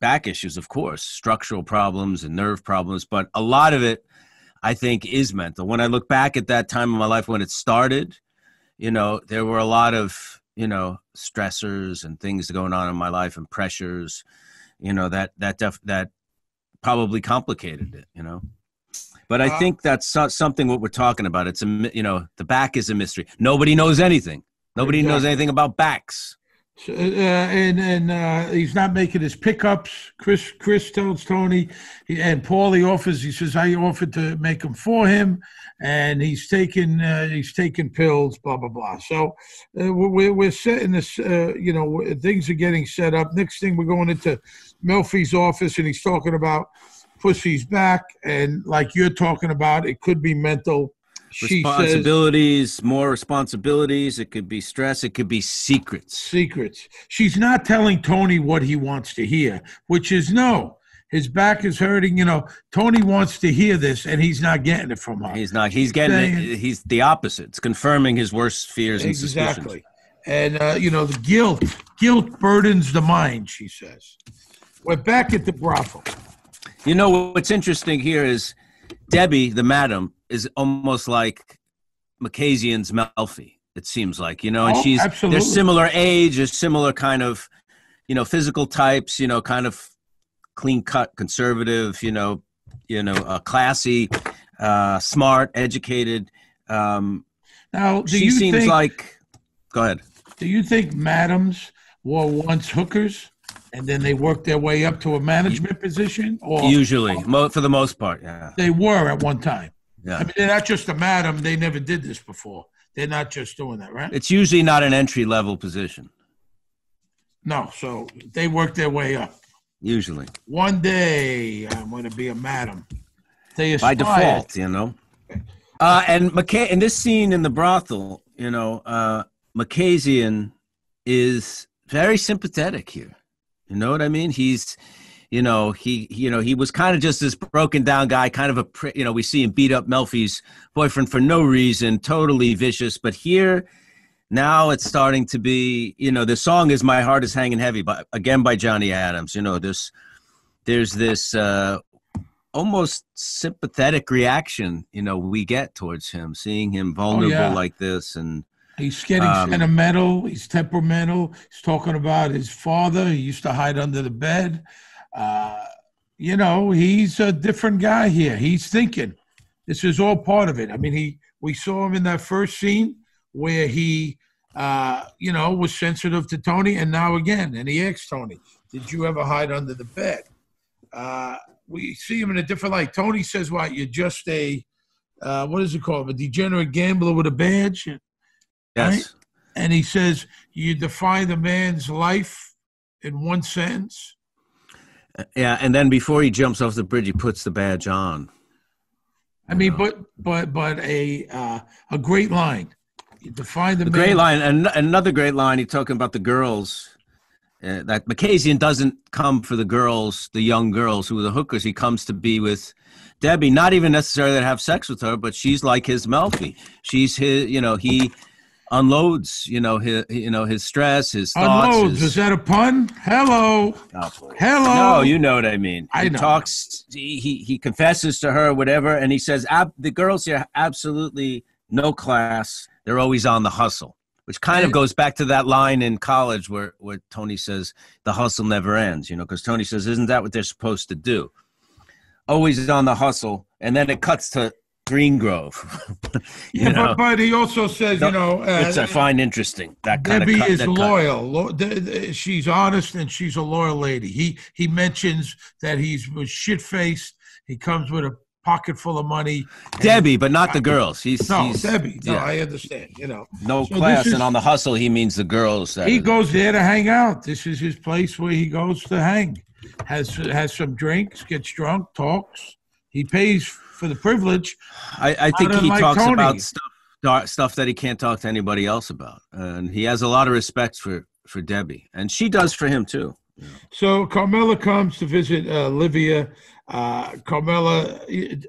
back issues, of course, structural problems and nerve problems, but a lot of it, I think, is mental. When I look back at that time of my life when it started, you know, there were a lot of, you know, stressors and things going on in my life and pressures, you know, that that def- that probably complicated it, you know. But I think that's so- something what we're talking about. It's a, you know, the back is a mystery. Nobody knows anything. Nobody
Exactly.
knows anything about backs.
So, uh, and and uh, he's not making his pickups. Chris Chris tells Tony, he, and Paulie offers. He says, "I offered to make them for him, and he's taking uh, he's taking pills." Blah blah blah. So uh, we're we're setting this. Uh, you know, things are getting set up. Next thing, we're going into Melfi's office, and he's talking about Pussy's back, and like you're talking about, it could be mental. She
Responsibilities,
says,
more responsibilities. It could be stress. It could be secrets.
Secrets. She's not telling Tony what he wants to hear, which is no. His back is hurting. You know, Tony wants to hear this, and he's not getting it from her.
He's not. He's getting
saying,
it. He's the opposite. It's confirming his worst fears and
exactly.
suspicions.
And, uh, you know, the guilt. Guilt burdens the mind, she says. We're back at the brothel.
You know, what's interesting here is Debbie, the madam, is almost like Makazian's Melfi, it seems like, you know, and
oh,
she's,
absolutely.
they're similar age, they're similar kind of, you know, physical types, you know, kind of clean cut, conservative, you know, you know, uh, classy, uh, smart, educated. Um,
now, do
she
you
seems
think,
like, go ahead.
Do you think madams were once hookers and then they worked their way up to a management position? Or
Usually, mo- for the most part, yeah.
They were at one time.
Yeah.
I mean, they're not just a madam. They never did this before. They're not just doing that, right?
It's usually not an entry-level position.
No, so they work their way up.
Usually.
One day, I'm going to be a madam. They
By
aspired.
default, you know. Uh, and McKay, in this scene in the brothel, you know, uh, Makazian is very sympathetic here. You know what I mean? He's, you know, he, you know, he was kind of just this broken down guy, kind of a, you know, we see him beat up Melfi's boyfriend for no reason, totally vicious. But here, now it's starting to be, you know, the song is "My Heart Is Hanging Heavy," but again by Johnny Adams. You know, there's, there's this uh, almost sympathetic reaction, you know, we get towards him, seeing him vulnerable
oh, yeah.
like this, and.
He's getting um, sentimental. He's temperamental. He's talking about his father. He used to hide under the bed. Uh, you know, he's a different guy here. He's thinking. This is all part of it. I mean, he we saw him in that first scene where he, uh, you know, was sensitive to Tony, and now again, and he asked Tony, "Did you ever hide under the bed?" Uh, we see him in a different light. Tony says, "What? You're just a uh, what is it called? A degenerate gambler with a badge."
Yes.
Right? And he says, you define a man's life in one sentence.
Yeah, and then before he jumps off the bridge, he puts the badge on.
I mean, know. but but but a uh, a great line. You define the
a
man.
Great line, and another great line. He's talking about the girls. Uh, that Makazian doesn't come for the girls, the young girls who are the hookers. He comes to be with Debbie, not even necessarily to have sex with her, but she's like his Melfi. She's his, you know, he unloads, you know, his, you know, his stress, his thoughts.
Unloads.
His,
is that a pun? Hello.
Oh,
Hello.
No, you know what I mean.
I
he
know.
talks. He, he he confesses to her, whatever, and he says, Ab- "The girls here absolutely no class. They're always on the hustle," which kind
and,
of goes back to that line in college where where Tony says the hustle never ends. You know, because Tony says, "Isn't that what they're supposed to do? Always on the hustle," and then it cuts to Green Grove.
yeah,
know?
but, but he also says, you know, uh,
which I find interesting. That kind
Debbie
of cut,
is
that
loyal. Lo- she's honest and she's a loyal lady. He he mentions that he's was shit faced. He comes with a pocket full of money.
Debbie, but not the girls. He's
no
he's,
Debbie. No,
yeah.
I understand. You know,
no
so
class,
is,
and on the hustle, he means the girls. That
he
are,
goes there to hang out. This is his place where he goes to hang. Has has some drinks, gets drunk, talks. He pays for the privilege.
I, I think he
like
talks
Tony.
about stuff, stuff that he can't talk to anybody else about, and he has a lot of respect for, for Debbie, and she does for him too. Yeah.
So Carmela comes to visit uh, Livia. Uh, Carmela,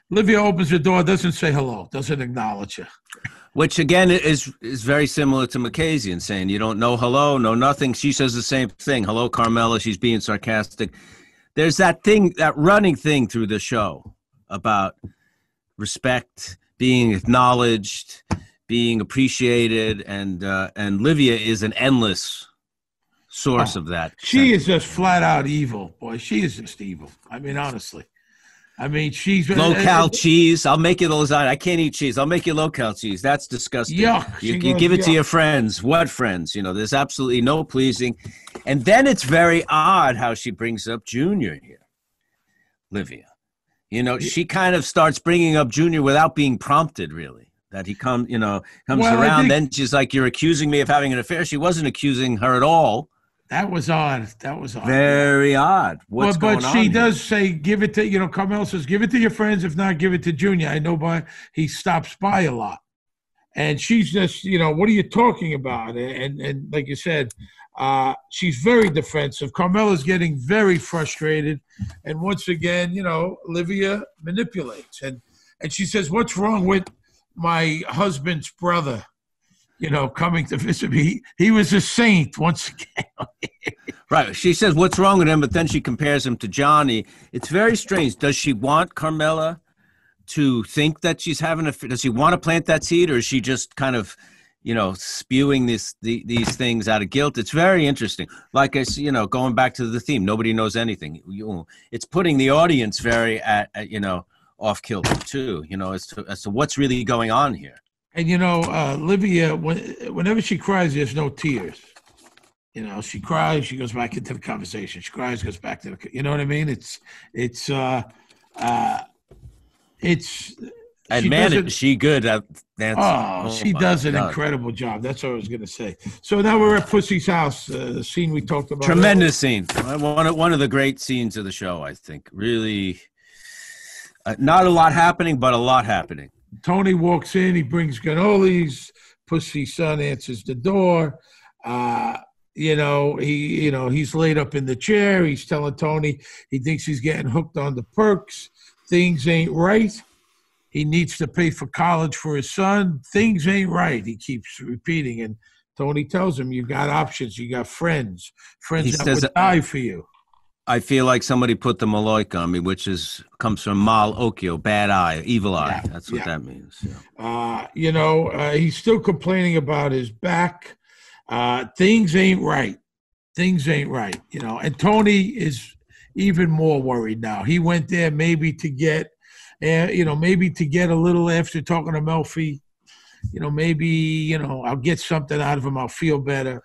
Livia opens the door, doesn't say hello, doesn't acknowledge her.
Which again is is very similar to Makazian saying you don't know hello, no nothing. She says the same thing. Hello, Carmela. She's being sarcastic. There's that thing, that running thing through the show about respect, being acknowledged, being appreciated, and uh, and Livia is an endless source
oh,
of that.
She sentiment. is just flat out evil, boy. She is just evil. I mean, honestly. I mean, she's
low-cal uh, cheese. I'll make you those. I can't eat cheese. I'll make you low-cal cheese. That's disgusting.
Yuck.
You, you give it yuck. to your friends. What friends? You know, there's absolutely no pleasing. And then it's very odd how she brings up Junior here, Livia. You know, she kind of starts bringing up Junior without being prompted, really. That he comes, you know, comes well, around. Think, then she's like, "You're accusing me of having an affair." She wasn't accusing her at all.
That was odd. That was odd.
Very odd. What's
well, but
going
she
on
does
here?
say, give it to, you know, Carmel says, give it to your friends. If not, give it to Junior. I know by he stops by a lot. And she's just, you know, what are you talking about? And, and like you said, uh, she's very defensive. Carmela's getting very frustrated. And once again, you know, Livia manipulates. And, and she says, what's wrong with my husband's brother? You know, coming to visit me. He, he was a saint once again.
Right. She says, what's wrong with him? But then she compares him to Johnny. It's very strange. Does she want Carmela to think that she's having a, does she want to plant that seed, or is she just kind of, you know, spewing this, the, these things out of guilt? It's very interesting. Like I see, you know, going back to the theme, nobody knows anything. You, it's putting the audience very at, at, you know, off kilter too, you know, as to, as to what's really going on here.
And, you know, uh, Livia, when, whenever she cries, there's no tears. You know, she cries, she goes back into the conversation. She cries, goes back to the, you know what I mean? It's, it's, uh, uh, it's.
And man, is she good at that?
Oh, oh, she does an God. incredible job. That's what I was going to say. So now we're at Pussy's house, uh, the scene we talked about.
Tremendous earlier. scene. One of, one of the great scenes of the show, I think. Really, uh, not a lot happening, but a lot happening.
Tony walks in. He brings cannolis. Pussy's son answers the door. Uh, you know, he, you know, he's laid up in the chair. He's telling Tony he thinks he's getting hooked on the perks. Things ain't right. He needs to pay for college for his son. Things ain't right. He keeps repeating. And Tony tells him, you got options. You got friends. Friends he that says, would die for you.
I feel like somebody put the Maloik on me, which is comes from Mal Okio, bad eye, evil eye. Yeah, That's what yeah. that means. Yeah.
Uh, you know, uh, he's still complaining about his back. Uh, things ain't right. Things ain't right. You know, and Tony is even more worried now. He went there maybe to get, uh, you know, maybe to get a little after talking to Melfi. You know, maybe, you know, I'll get something out of him. I'll feel better.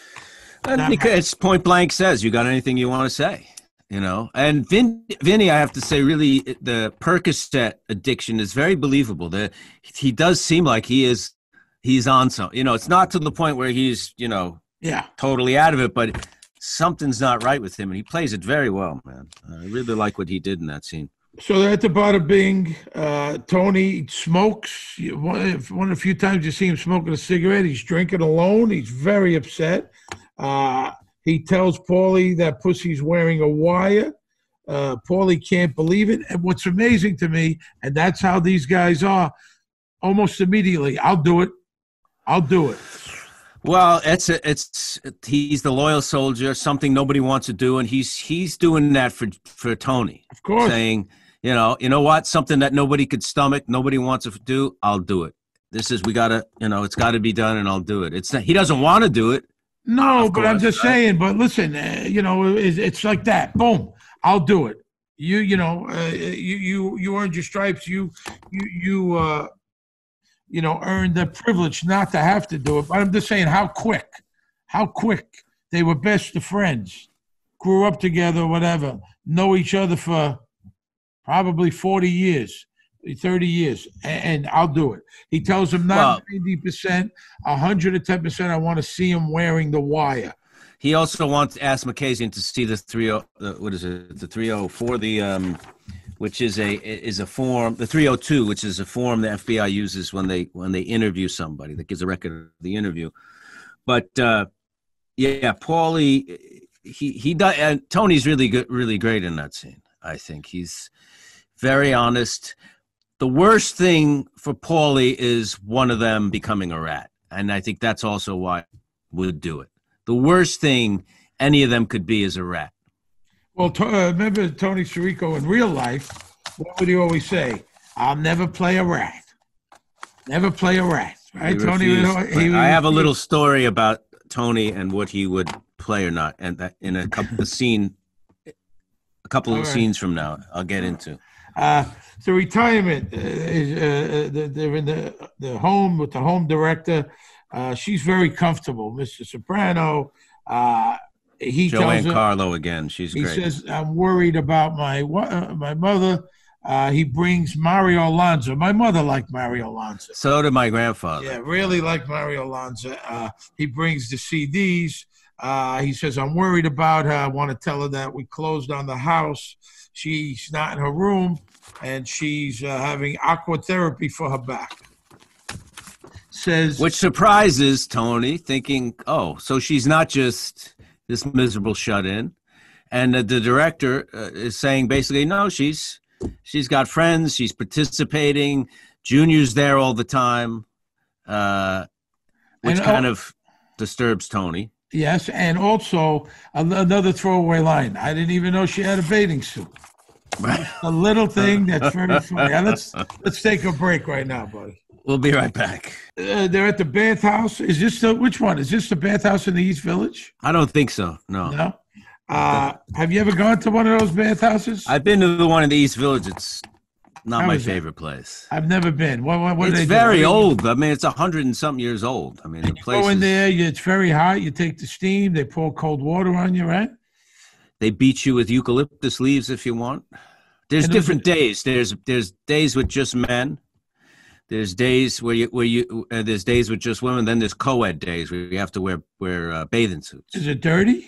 And because point blank says, you got anything you want to say? You know, and Vin, Vinny, I have to say, really, the Percocet addiction is very believable. The, he does seem like he is, he's on some, you know, it's not to the point where he's, you know,
yeah,
totally out of it, but something's not right with him, and he plays it very well, man. I really like what he did in that scene.
So they're at the Bada Bing. Uh, Tony smokes. One, one of the few times you see him smoking a cigarette, he's drinking alone. He's very upset. Uh, he tells Paulie that Pussy's wearing a wire. Uh, Paulie can't believe it. And what's amazing to me, and that's how these guys are, almost immediately, I'll do it. I'll do it.
Well, it's a, it's he's the loyal soldier, something nobody wants to do, and he's he's doing that for for Tony.
Of course,
saying, you know, you know what, something that nobody could stomach, nobody wants to do, I'll do it. This is we gotta, you know, it's got to be done, and I'll do it. It's not, he doesn't want to do it.
No, but I'm just saying. But listen, uh, you know, it's, it's like that. Boom, I'll do it. You, you know, uh, you you you earned your stripes. You you you uh, you know, earned the privilege not to have to do it. But I'm just saying, how quick, how quick they were best of friends, grew up together, whatever, know each other for probably forty years. thirty years, and I'll do it. He tells him not well, ninety percent, one hundred ten percent. I want to see him wearing the wire.
He also wants to ask Makazian to see the three oh, uh, what is it? The three oh four, the um, which is a is a form, the three oh two, which is a form the F B I uses when they when they interview somebody that gives a record of the interview. But uh, yeah, Paulie, he he does, and Tony's really good, really great in that scene. I think he's very honest. the worst thing for Paulie is one of them becoming a rat. And I think that's also why I would do it. The worst thing any of them could be is a rat.
Well, to, uh, remember Tony Sirico in real life, what would he always say? I'll never play a rat. Never play a rat. Right,
He
Tony?
refused.
He,
I have a little story about Tony and what he would play or not. And that in a couple of scene, a couple of
All right.
scenes from now, I'll get into.
Uh, so retirement uh, is uh, they're in the the home with the home director. Uh, she's very comfortable, Mister Soprano. Uh, he
Joanne
tells her,
Carlo again. She's
he
great.
says, "I'm worried about my uh, my mother." Uh, he brings Mario Lanza. My mother liked Mario Lanza.
So did my grandfather.
Yeah, really liked Mario Lanza. Uh, he brings the C Ds. Uh, he says, I'm worried about her. I want to tell her that we closed on the house. She's not in her room, and she's uh, having aqua therapy for her back. Says,
Which surprises Tony, thinking, oh, so she's not just this miserable shut-in. And uh, the director uh, is saying basically, no, she's she's got friends. She's participating. Junior's there all the time, uh, which
And,
kind
oh-
of disturbs Tony.
yes, and also an- another throwaway line. I didn't even know she had a bathing suit. A little thing that's very funny. Now, let's let's take a break right now, buddy.
We'll be right back.
Uh, they're at the bathhouse. Is this the which one? Is this the bathhouse in the East Village?
I don't think so. No.
No. Uh, have you ever gone to one of those bathhouses?
I've been to the one in the East Village. It's not
How
my
is it?
favorite place.
I've never been. What, what, what do
It's
they do?
very
What do
old. I mean, it's a hundred and something years old. I mean, the
You
place
go in
is-
there. You, it's very hot. You take the steam. They pour cold water on you, right?
They beat you with eucalyptus leaves if you want. There's
And those
different
are-
days. There's there's days with just men. There's days where you where you uh, there's days with just women. Then there's co-ed days where you have to wear wear uh, bathing suits.
Is it dirty?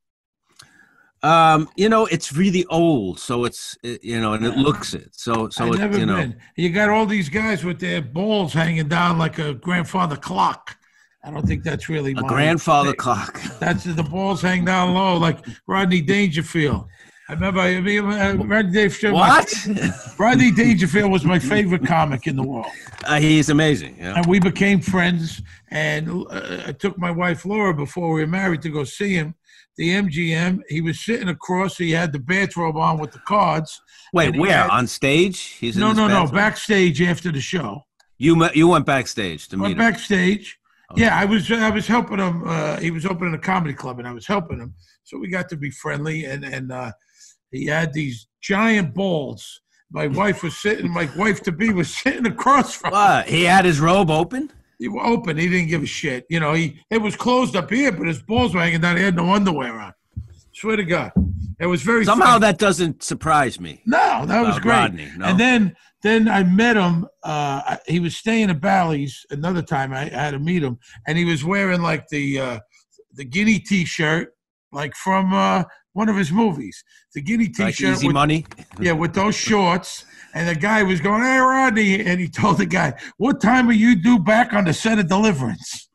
Um, you know, it's really old, so it's it, you know, and it looks it. So so
I've
it,
never
you know,
been. You got all these guys with their balls hanging down like a grandfather clock. I don't think that's really
a
my
grandfather
thing.
clock.
That's the balls hang down low like Rodney Dangerfield. I remember I mean, uh, Rodney Dangerfield.
What?
Rodney Dangerfield was my favorite comic in the world.
uh, he's amazing. Yeah.
And we became friends. And uh, I took my wife Laura before we were married to go see him. The M G M. He was sitting across. He had the bathrobe on with the cards.
Wait,
and he
where
had-
on stage? He's in
No,
his
no, no.
bathroom?
Backstage after the show.
You met, you went backstage to meet
Went
him.
backstage.
Okay.
Yeah, I was. I was helping him. Uh, he was opening a comedy club, and I was helping him. So we got to be friendly. And and uh, he had these giant balls. My wife was sitting. My wife to be was sitting across from him.
What? He had his robe open.
He was open. He didn't give a shit. You know, he it was closed up here, but his balls were hanging down. He had no underwear on. Swear to God, it was very
Somehow
funny.
that doesn't surprise me.
No, that was
about
great.
Rodney, no?
And then then I met him. Uh, I- he was staying at Bally's. Another time I, I had to meet him, and he was wearing like the uh, the Guinea T-shirt, like from uh, one of his movies. The Guinea
Like
T-shirt,
Easy
with,
Money.
yeah, with those shorts. And the guy was going, "Hey, Rodney," and he told the guy, "What time are you due back on the set of Deliverance?"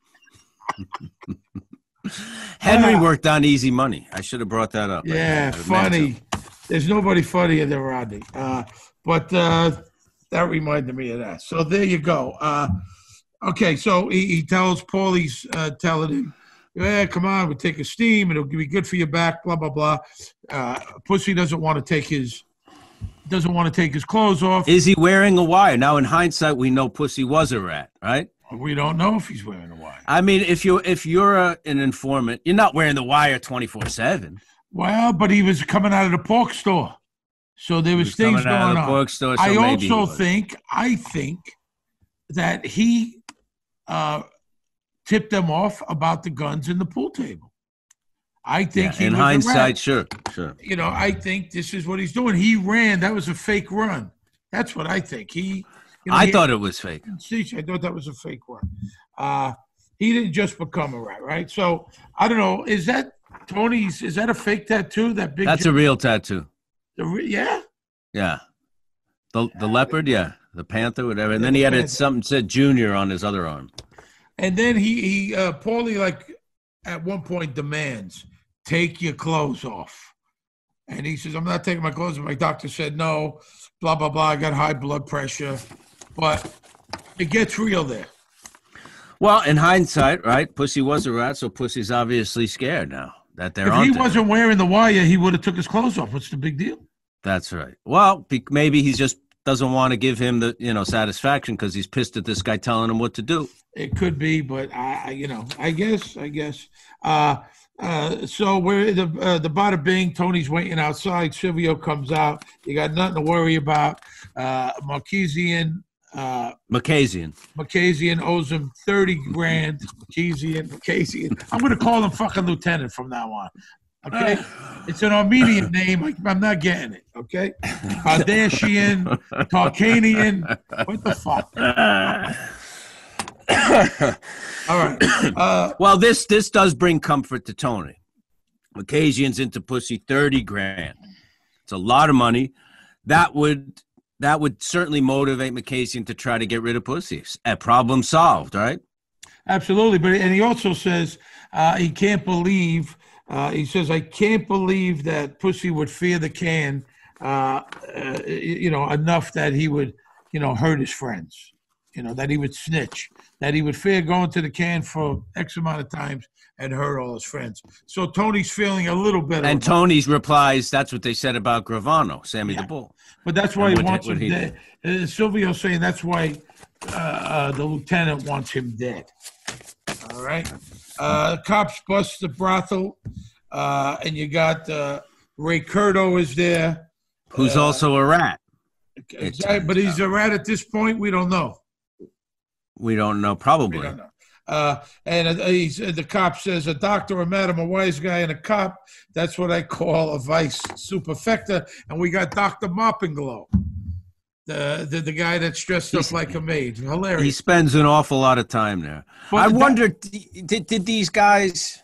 Henry
Ah.
worked on Easy Money. I should have brought that up. I- I
Yeah,
meant
funny.
to.
There's nobody funnier than Rodney. Uh, but uh, that reminded me of that. So there you go. Uh, okay, so he, he tells Paulie's uh, telling him, "Yeah, come on, we take a steam. It'll be good for your back." Blah blah blah. Uh, Pussy doesn't want to take his doesn't want to take his clothes off.
Is he wearing a wire? Now, in hindsight, we know Pussy was a rat, right?
We don't know if he's wearing a wire.
I mean, if you if you're a, an informant, you're not wearing the wire twenty-four seven.
Well, but he was coming out of the pork store, so there was,
was
things
coming out of
going
the
on.
pork store, so
I
maybe he
also
was.
think I think that he uh, tipped them off about the guns in the pool table. I think
Yeah,
he
in
was a
hindsight,
rat.
sure, sure.
You know, I think this is what he's doing. He ran. That was a fake run. That's what I think. He. You know,
I
he-
thought it was fake.
See, I thought that was a fake run. Uh, he didn't just become a rat, right? So I don't know. Is that Tony's? Is that a fake tattoo? That big.
That's a real tattoo.
the re- yeah.
Yeah. The the leopard, yeah. The panther, whatever. And
Yeah,
then he
the
had it,
panther.
something said Junior on his other arm.
And then he he uh, Paulie like at one point demands, "Take your clothes off." And he says, I'm not taking my clothes off. My doctor said no, blah, blah, blah. I got high blood pressure. But it gets real there.
Well, in hindsight, right, Pussy was a rat, so Pussy's obviously scared now that they're
If
on
he
to
wasn't
him.
wearing the wire, he would have took his clothes off. What's the big deal?
That's right. Well, be- maybe he just doesn't want to give him the, you know, satisfaction because he's pissed at this guy telling him what to do.
It could be, but I, I you know, I guess, I guess. Uh, uh, so we're the uh, the bada bing. Tony's waiting outside. Silvio comes out. You got nothing to worry about. Uh, Marquesian, uh,
Makazian.
Makazian owes him thirty grand. Makazian, Makazian. I'm going to call him fucking lieutenant from now on. Okay, it's an Armenian name. I, I'm not getting it. Okay, Kardashian, Tarkanian. What the fuck? All right. Uh,
well, this this does bring comfort to Tony. Makazian's into Pussy, thirty grand. It's a lot of money. That would that would certainly motivate Makazian to try to get rid of Pussy. A problem solved, right?
Absolutely, but and he also says uh, he can't believe. Uh, he says, I can't believe that Pussy would fear the can, uh, uh, you know, enough that he would, you know, hurt his friends, you know, that he would snitch, that he would fear going to the can for X amount of times and hurt all his friends. So Tony's feeling a little better.
And Tony's replies, that's what they said about Gravano, Sammy
Yeah.
the Bull.
But that's why he
what
wants
did-
him
what he
dead. Uh, Silvio's saying that's why uh, uh, the lieutenant wants him dead. All right. Uh, cops bust the brothel, uh, and you got uh, Ray Curto is there.
Who's
Uh,
also a rat.
Exactly, but he's a rat at this point. We don't know.
We don't know,
We
probably.
don't know. Uh, and uh, he's, uh, the cop says, a doctor, a madam, a wise guy, and a cop. That's what I call a vice superfecta. And we got Doctor Moppinglow, the, the the guy that's dressed up
He's-
like a maid.
He
Hilarious.
spends an awful lot of time there.
But
I
that-
wonder, did, did these guys,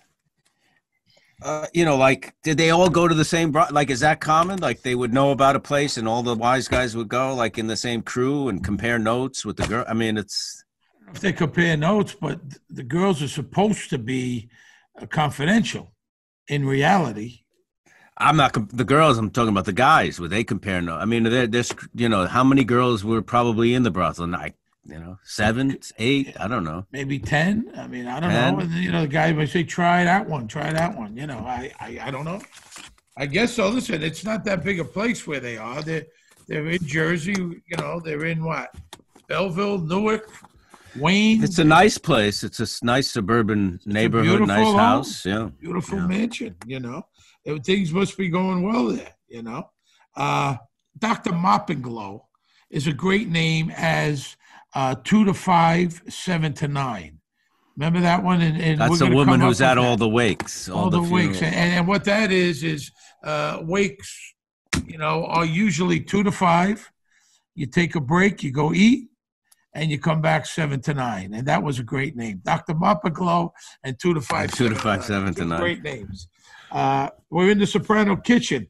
uh, you know, like, did they all go to the same, bro- like, is that common? Like, they would know about a place and all the wise guys would go, like, in the same crew and compare notes with the girl? I mean, it's...
If they compare notes, but the girls are supposed to be uh, confidential. In reality,
I'm not com- the girls. I'm talking about the guys. Would they compare notes? I mean, there- there's, you know, how many girls were probably in the brothel? Like, you know, seven, eight? I don't know.
maybe ten. I mean, I don't
ten?
know. And then, you know, the guy might say, "Try that one, try that one." You know, I, I, I don't know. I guess so. Listen, it's not that big a place where they are. They're, they're in Jersey. You know, they're in what? Belleville, Newark, Wayne.
It's a nice place. It's a s- nice suburban neighborhood, nice
beautiful
house. Yeah.
beautiful
Yeah.
mansion, you know. And things must be going well there, you know. Uh, Doctor Moppinglow is a great name as uh, two to five, seven to nine. Remember that one? And, and
That's
we're
the
gonna
woman
come
who's
up
at
with
all
that.
the wakes, all,
all the,
the,
wakes.
funerals.
And, and what that is, is uh, wakes, you know, are usually two to five. You take a break, you go eat, and you come back seven to nine. And that was a great name. Doctor Moppinglow and two to five.
Two to five, seven to
Two
nine.
Great names. Uh, we're in the Soprano kitchen.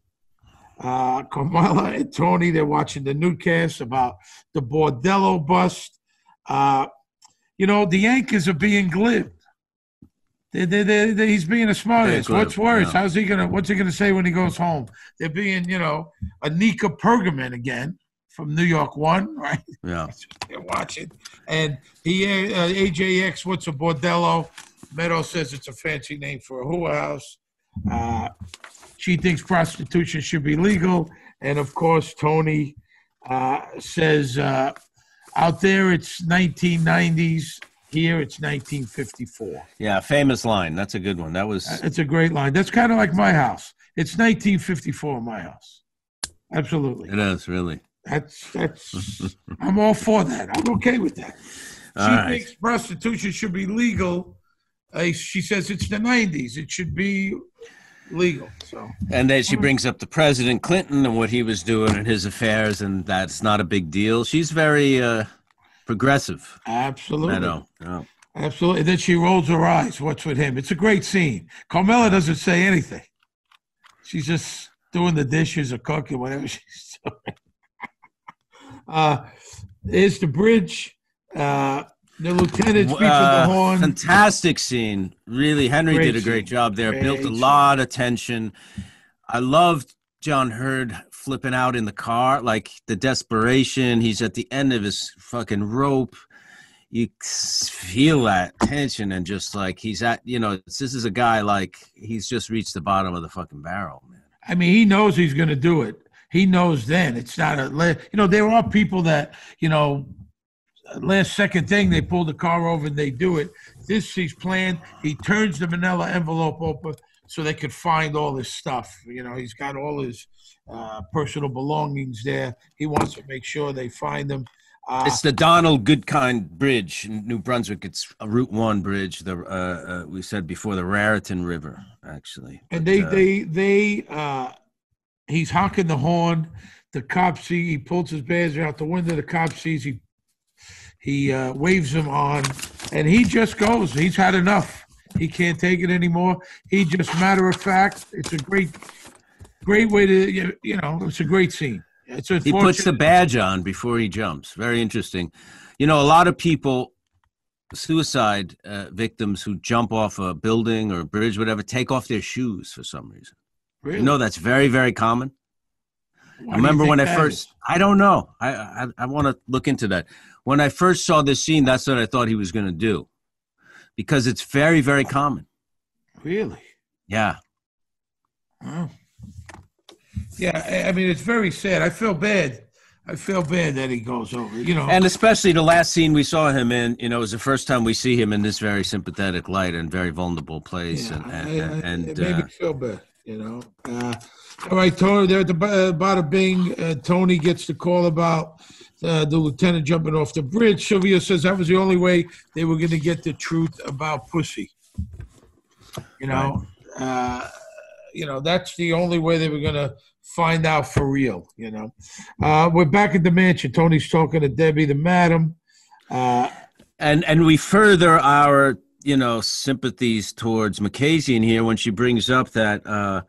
Uh, Carmela and Tony, they're watching the newscast about the Bordello bust. Uh, you know, the Yankees are being glib. They, they, they, they, he's being a smartass.
glib,
What's worse?
yeah.
How's he gonna? What's he gonna say when he goes home? They're being, you know, Anika Pergamin again from New York One, right?
Yeah.
They're watching, and he uh, A J X. What's a Bordello? Meadow says it's a fancy name for a hua house. Uh, she thinks prostitution should be legal, and of course, Tony uh, says uh, out there it's nineteen nineties. Here it's nineteen fifty-four.
Yeah, famous line. That's a good one. That was
Uh, It's a great line. That's kind of like my house. It's nineteen fifty-four in my house. Absolutely.
it is really.
That's that's. I'm all for that. I'm okay with that. She
All right.
thinks prostitution should be legal. Uh, she says it's the nineties. It should be legal. So
And then she brings up the President Clinton and what he was doing in his affairs, and that's not a big deal. She's very uh, progressive.
absolutely,
Meadow. Yeah.
absolutely. And then she rolls her eyes. What's with him? It's a great scene. Carmela doesn't say anything. She's just doing the dishes or cooking, whatever she's doing. uh, here's the bridge. Uh, the lieutenant speaks with the
Uh,
horn.
fantastic scene. Really, Henry
Great
did a great
scene.
job there.
Great
Built a
scene.
lot of tension. I loved John Hurd flipping out in the car, like the desperation. He's at the end of his fucking rope. You feel that tension and just like he's at, you know, this is a guy like he's just reached the bottom of the fucking barrel, man.
I mean, he knows he's going to do it. He knows then. It's not a, you know, there are people that, you know, last second thing, they pull the car over and they do it. This he's planned. He turns the manila envelope open so they could find all his stuff. You know, he's got all his uh, personal belongings there. He wants to make sure they find them. Uh,
it's the Donald Goodkind Bridge in New Brunswick. It's a Route One bridge. The uh, uh, we said before the Raritan River, actually.
And
but,
they,
uh,
they, they, uh, he's honking the horn. The cop see. He pulls his badge out the window. The cop sees. He he uh, waves him on, and he just goes. He's had enough. He can't take it anymore. He just matter of fact. It's a great, great way to you, you know. It's a great scene. It's
he puts the badge on before he jumps. Very interesting. You know, a lot of people, suicide uh, victims who jump off a building or a bridge, whatever, take off their shoes for some reason.
Really?
You know, that's very, very common.
Why
I remember when I
that
first,
is?
I don't know. I I, I want to look into that. When I first saw this scene, that's what I thought he was going to do. Because it's very, very common.
Really?
Yeah.
Oh. Yeah, I- I mean, it's very sad. I feel bad. I feel bad that he goes over, you know.
And especially the last scene we saw him in, you know, it was the first time we see him in this very sympathetic light and very vulnerable place.
Yeah,
and and,
I- I-
and
it made
uh,
me feel bad, you know. Uh, all right, Tony, there at the uh, bada bing, uh, Tony gets the call about uh, the lieutenant jumping off the bridge. Sylvia says that was the only way they were going to get the truth about pussy. You know, uh, you know, that's the only way they were going to find out for real, you know. Uh, we're back at the mansion. Tony's talking to Debbie, the madam. Uh,
and and we further our, you know, sympathies towards Makazian here when she brings up that uh,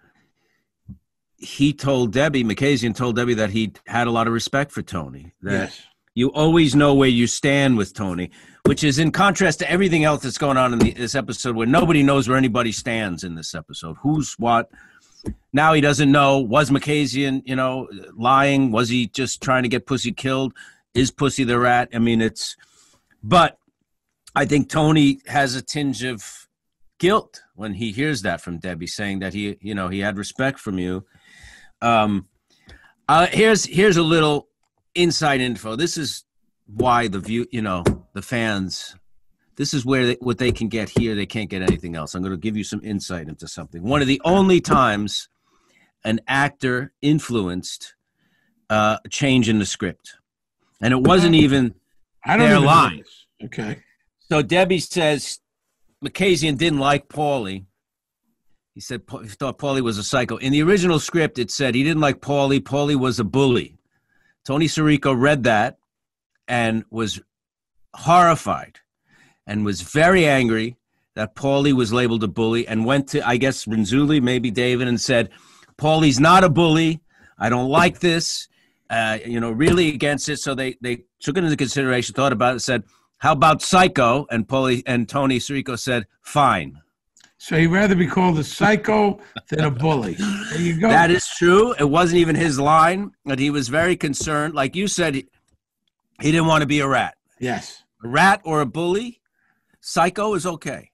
he told Debbie, Makazian told Debbie that he had a lot of respect for Tony. That
yes.
you always know where you stand with Tony, which is in contrast to everything else that's going on in the, this episode where nobody knows where anybody stands in this episode. Who's what. Now he doesn't know. Was Makazian, you know, lying? Was he just trying to get Pussy killed? Is Pussy the rat? I mean, it's... But I think Tony has a tinge of guilt when he hears that from Debbie, saying that he, you know, he had respect from you. Um, uh, here's here's a little inside info. This is why the view, you know, the fans... This is where they, what they can get here. They can't get anything else. I'm going to give you some insight into something. One of the only times an actor influenced uh, a change in the script. And it wasn't even
I don't
their
even know
line.
this. Okay.
So Debbie says Makazian didn't like Paulie. He said he thought Paulie was a psycho. In the original script, it said he didn't like Paulie. Paulie was a bully. Tony Sirico read that and was horrified. And was very angry that Paulie was labeled a bully and went to, I guess, Renzulli, maybe David, and said, Paulie's not a bully. I don't like this, uh, you know, really against it. So they, they took it into consideration, thought about it, said, how about psycho? And Paulie and Tony Sirico said, fine.
So he'd rather be called a psycho than a bully. There you go.
That is true. It wasn't even his line, but he was very concerned. Like you said, he, he didn't want to be a rat.
Yes.
A rat or a bully. Psycho is okay,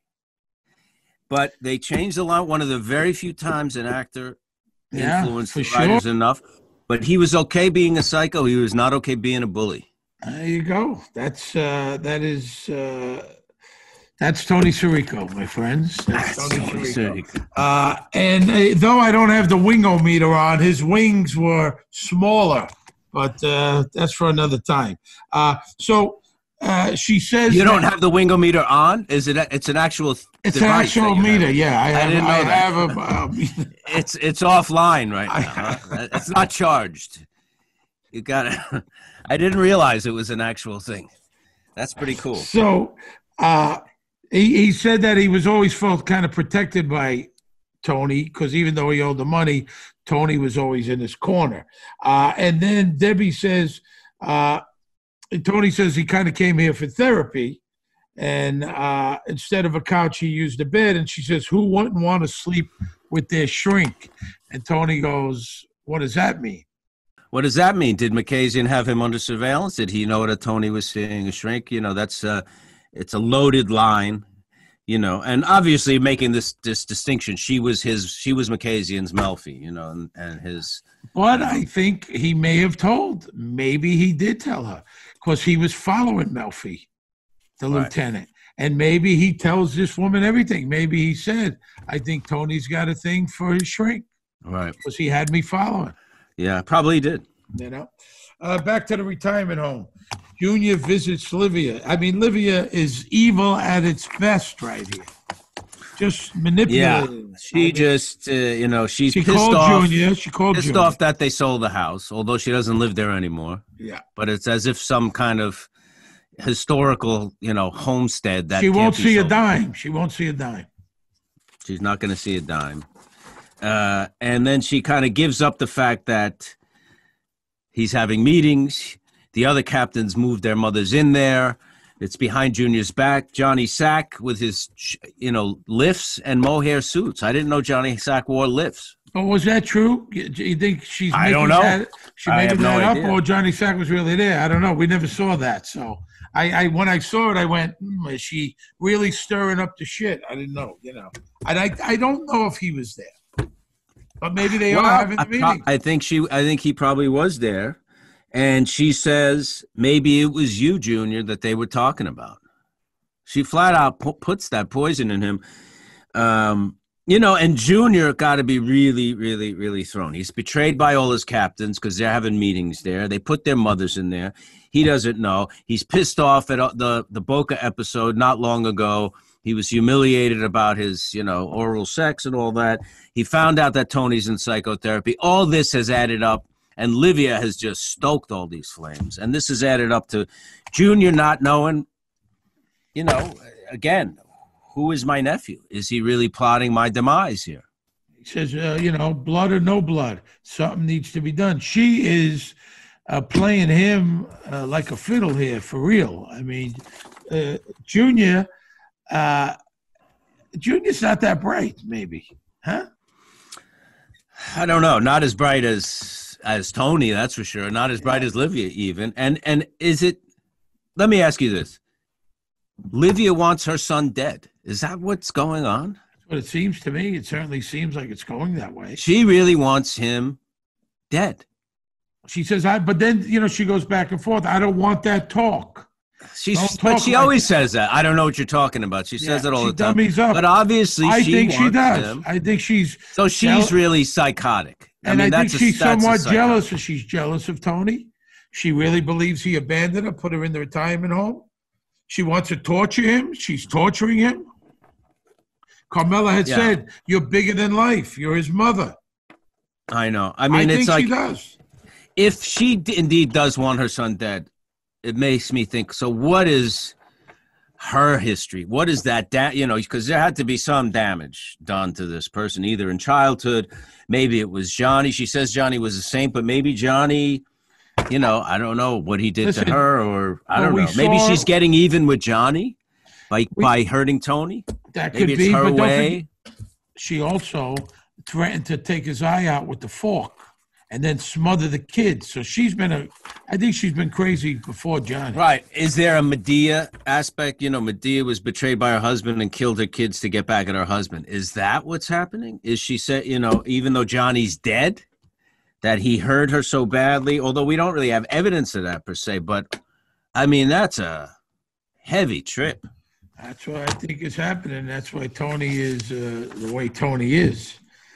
but they changed a lot. One of the very few times an actor
Yeah,
influenced
for
the writers
sure.
enough, but he was okay being a psycho. He was not okay being a bully.
There you go. That's uh, that is uh, that's Tony Sirico, my friends. That's Tony,
Tony
Sirico.
Sirico.
Uh, and uh, though I don't have the wingometer on, his wings were smaller, but uh, that's for another time. Uh, so. Uh, she says
You don't
that-
have the wingometer on? Is it? A, it's an actual.
It's an
device
actual
that you have.
meter. Yeah, I, have,
didn't know
I
that.
have a. Uh,
It's it's offline right now. Huh? It's not charged. You got it. I didn't realize it was an actual thing. That's pretty cool.
So uh, he, he said that he was always felt kind of protected by Tony because even though he owed the money, Tony was always in his corner. Uh, and then Debbie says, uh, Tony says he kind of came here for therapy. And uh, instead of a couch, he used a bed. And she says, who wouldn't want to sleep with their shrink? And Tony goes, What does that mean?
What does that mean? Did Makazian have him under surveillance? Did he know that Tony was seeing a shrink? You know, that's uh, it's a loaded line. You know, and obviously making this this distinction, she was his, she was Makazian's Melfi, you know, and, and his.
But I think he may have told. Maybe he did tell her because he was following Melfi, the
Right.
lieutenant, and maybe he tells this woman everything. Maybe he said, "I think Tony's got a thing for his shrink
Right.
because he had me following."
Yeah, probably did.
You know, uh, back to the retirement home. Junior visits Livia. I mean, Livia is evil at its best right here. Just
Yeah,
manipulating.
she
I mean,
just, uh, you know, she's
she
pissed
called
off.
Junior. She called
Pissed
Junior.
off that they sold the house, although she doesn't live there anymore.
Yeah.
But it's as if some kind of historical, you know, homestead that
She
can't
won't
be
see a
sold.
dime. She won't see a dime.
She's not going to see a dime. Uh, and then she kind of gives up the fact that he's having meetings. The other captains moved their mothers in there. It's behind Junior's back. Johnny Sack with his, you know, lifts and mohair suits. I didn't know Johnny Sack wore lifts.
Oh, was that true? You you think she's
I
making
don't know.
that? She
I
making
have no
that up,
idea.
or Johnny Sack was really there? I don't know. We never saw that. So I, I when I saw it, I went, hmm, is she really stirring up the shit? I didn't know. You know, and I I don't know if he was there, but maybe they
Well,
are having
I,
the
pro-
meeting.
I think she. I think he probably was there, and she says maybe it was you, Junior, that they were talking about. She flat out pu- puts that poison in him, um, you know. And Junior got to be really, really, really thrown. He's betrayed by all his captains because they're having meetings there. They put their mothers in there. He doesn't know. He's pissed off at uh, the the Boca episode not long ago. He was humiliated about his, you know, oral sex and all that. He found out that Tony's in psychotherapy. All this has added up, and Livia has just stoked all these flames. And this has added up to Junior not knowing, you know, again, who is my nephew? Is he really plotting my demise here?
He says, uh, you know, blood or no blood, something needs to be done. She is uh, playing him uh, like a fiddle here, for real. I mean, uh, Junior, uh, Junior's not that bright, maybe, huh?
I don't know. Not as bright as as Tony, that's for sure. Not as bright as Livia, even. And and is it? Let me ask you this: Livia wants her son dead. Is that what's going on?
That's what it seems to me. It certainly seems like it's going that way.
She really wants him dead.
She says, I, but then, you know, she goes back and forth. I don't want that talk.
She's,
Don't
but
talk
she
like
always
that.
says that. I don't know what you're talking about. She says
Yeah,
it all
she
the time.
dummies up.
But obviously,
I
she
think she
wants
does.
him.
I think she's
So she's
jealous-
really psychotic. I
and
mean,
I think
that's a,
she's
that's a
somewhat
psychotic.
jealous. Or she's jealous of Tony. She really believes he abandoned her, put her in the retirement home. She wants to torture him. She's torturing him. Carmela had
Yeah.
said, "You're bigger than life. You're his mother."
I know. I mean,
I
it's
think
like
she does.
if she d- indeed does want her son dead, it makes me think. So, what is her history? What is that? Da- you know, because there had to be some damage done to this person, either in childhood. Maybe it was Johnny. She says Johnny was a saint, but maybe Johnny. You know, I don't know what he did
Listen,
to her, or I
well,
don't
we
know. Maybe
saw-
she's getting even with Johnny by
We-
by hurting Tony.
That
Maybe
could
it's
be,
her
but don't
way.
forget, she also threatened to take his eye out with the fork and then smother the kid. So she's been a, I think she's been crazy before Johnny.
Right. Is there a Medea aspect? You know, Medea was betrayed by her husband and killed her kids to get back at her husband. Is that what's happening? Is she said, you know, even though Johnny's dead, that he hurt her so badly, although we don't really have evidence of that per se, but I mean, that's a heavy trip.
That's what I think is happening. That's why Tony is uh, the way Tony is.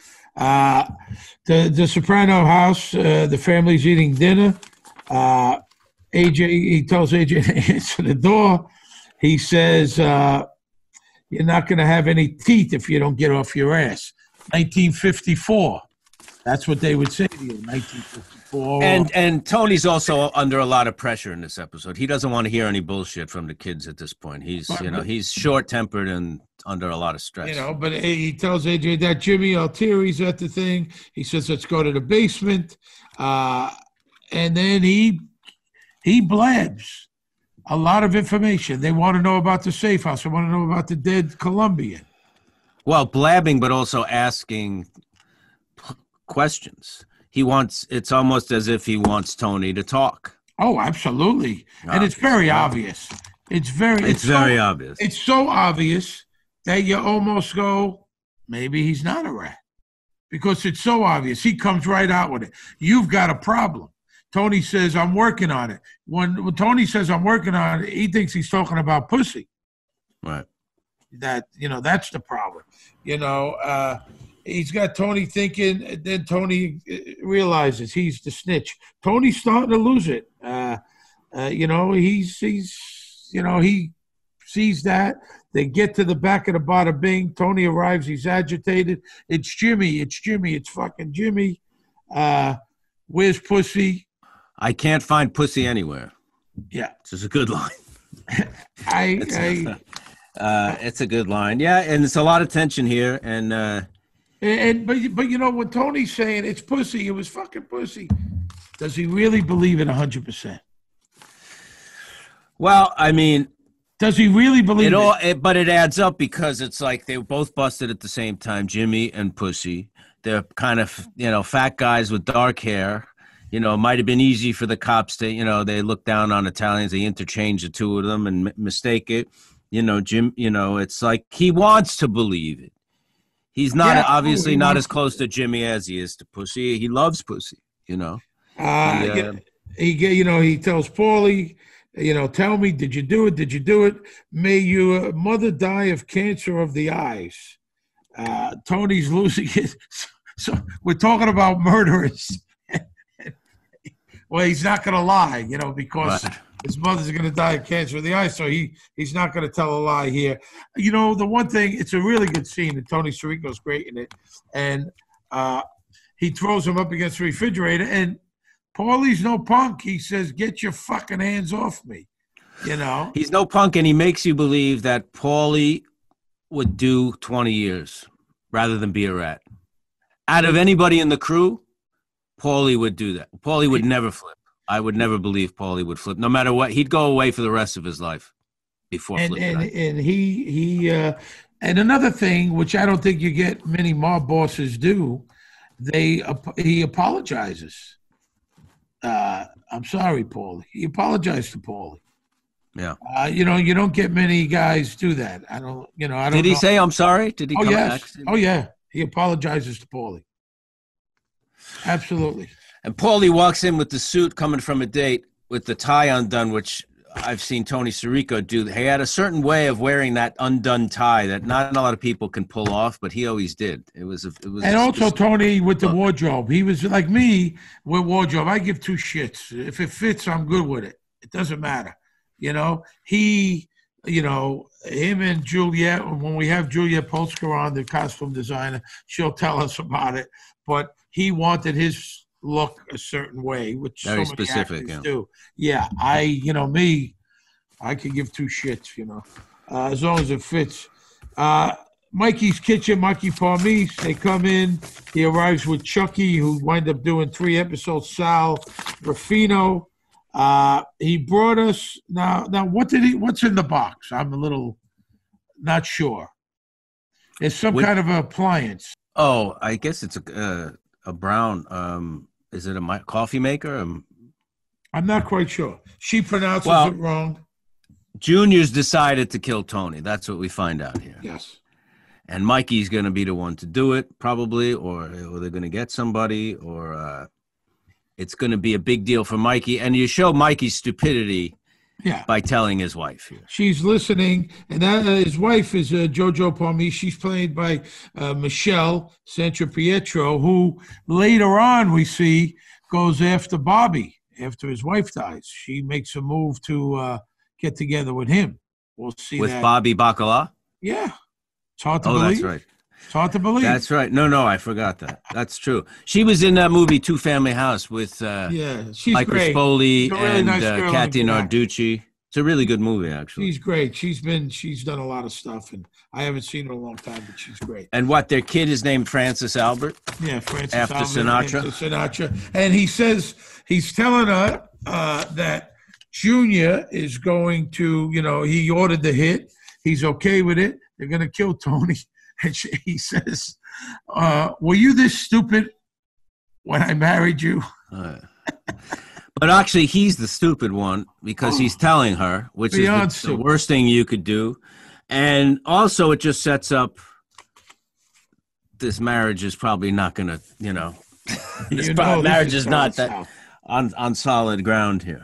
Uh, the the Soprano house, uh, the family's eating dinner. Uh, A J, he tells A J to answer the door. He says, uh, "You're not going to have any teeth if you don't get off your ass." nineteen fifty-four. That's what they would say to you. nineteen fifty-four.
And and Tony's also under a lot of pressure in this episode. He doesn't want to hear any bullshit from the kids at this point. He's, you know, he's short-tempered and under a lot of stress.
You know, but he tells A J that Jimmy Altieri's at the thing. He says, let's go to the basement. Uh, and then he he blabs a lot of information. They want to know about the safe house. They want to know about the dead Colombian.
Well, blabbing, but also asking questions. he wants. It's almost as if he wants Tony to talk.
Oh, absolutely, and it's very obvious. It's very.
It's, it's very so, obvious.
It's so obvious that you almost go, maybe he's not a rat, because it's so obvious. He comes right out with it. You've got a problem. Tony says, I'm working on it. When, when Tony says, I'm working on it, he thinks he's talking about pussy.
Right.
That, you know, that's the problem. You know, uh, he's got Tony thinking, and then Tony realizes he's the snitch. Tony's starting to lose it. Uh, uh, you know, he's, he's, you know, he sees that. They get to the back of the bada bing. Tony arrives. He's agitated. It's Jimmy. It's Jimmy. It's fucking Jimmy. Uh, where's pussy?
I can't find pussy anywhere.
Yeah.
This is a good line.
I,
it's,
I
uh, it's a good line. Yeah, and it's a lot of tension here. And, uh,
and, and but, but, you know, when Tony's saying it's pussy, it was fucking pussy, does he really believe it one hundred percent?
Well, I mean,
does he really believe
it? All,
it?
it? But it adds up because it's like they were both busted at the same time, Jimmy and Pussy. They're kind of, you know, fat guys with dark hair. You know, it might have been easy for the cops to, you know, they look down on Italians. They interchange the two of them and m- mistake it. You know, Jim, you know, it's like he wants to believe it. He's not
yeah,
obviously
he
not as close to Jimmy as he is to Pussy. He loves Pussy, you know.
Uh,
he,
uh, he, you know, he tells Paulie, you know, tell me, did you do it? Did you do it? May your mother die of cancer of the eyes. Uh, Tony's losing it. So we're talking about murderers. Well, he's not going to lie, you know, because right. his mother's going to die of cancer of the eye, so he, he's not going to tell a lie here. You know, the one thing, it's a really good scene, and Tony Sirico's great in it, and uh, he throws him up against the refrigerator, and Paulie's no punk. He says, get your fucking hands off me, you know.
He's no punk, and he makes you believe that Paulie would do twenty years rather than be a rat. Out of anybody in the crew, Paulie would do that. Paulie would never flip. I would never believe Paulie would flip. No matter what, he'd go away for the rest of his life before
and,
flipping.
And, and he he uh, and another thing, which I don't think you get many mob bosses do, they he apologizes. Uh, I'm sorry, Paulie. He apologized to Paulie.
Yeah.
Uh, you know, you don't get many guys do that. I don't. You know, I don't.
Did he
know.
say I'm sorry? Did he?
Oh
come
yes.
back?
Oh yeah. He apologizes to Paulie. Absolutely.
And Paulie walks in with the suit coming from a date with the tie undone, which I've seen Tony Sirico do. He had a certain way of wearing that undone tie that not a lot of people can pull off, but he always did. It was, a, it was.
And
a,
also
was,
Tony with the wardrobe. He was like me with wardrobe. I give two shits. If it fits, I'm good with it. It doesn't matter. You know, he, you know, him and Juliet, when we have Juliet Polsker on, the costume designer, she'll tell us about it. But he wanted his look a certain way, which
very
so many
specific,
actors
yeah.
do. Yeah, I, you know, me, I could give two shits, you know, uh, as long as it fits. Uh, Mikey's Kitchen, Mikey Parmise, they come in. He arrives with Chucky, who wind up doing three episodes. Sal Ruffino. Uh, he brought us now. Now, what did he? What's in the box? I'm a little not sure. It's some
With,
kind of appliance.
Oh, I guess it's a uh, a brown. Um, is it a mi- coffee maker? Um,
I'm not quite sure. She pronounces
well,
it wrong.
Junior's decided to kill Tony. That's what we find out here.
Yes.
And Mikey's going to be the one to do it, probably, or, or they're going to get somebody, or uh, it's going to be a big deal for Mikey. And you show Mikey's stupidity
yeah.
by telling his wife here.
She's listening, and that, uh, his wife is uh, Jojo Parmise. She's played by uh, Michelle Santrapietro, who later on we see goes after Bobby after his wife dies. She makes a move to uh, get together with him. We'll see
with
that.
Bobby Bacala?
Yeah. It's hard to
oh,
believe.
that's right.
It's hard to believe.
That's right. No, no, I forgot that. That's true. She was in that movie Two Family House with uh,
yeah, she's
Mike
great.
Rispoli
really
and
nice
uh, Kathy Narducci. It's a really good movie, actually.
She's great. She's been, she's done a lot of stuff, and I haven't seen her in a long time, but she's great.
And what, their kid is named Francis Albert?
Yeah, Francis
after
Albert.
Sinatra.
After Sinatra. And he says, he's telling her uh, that Junior is going to, you know, he ordered the hit. He's okay with it. They're going to kill Tony. And she, he says, uh, were you this stupid? When I Married You.
Uh, but actually, he's the stupid one because he's telling her, which
Beyond
is the, the
stupid.
worst thing you could do. And also, it just sets up this marriage is probably not going to, you know, this
You
pro-
know, this
marriage
is
is not
down
that
south.
on, on solid ground here.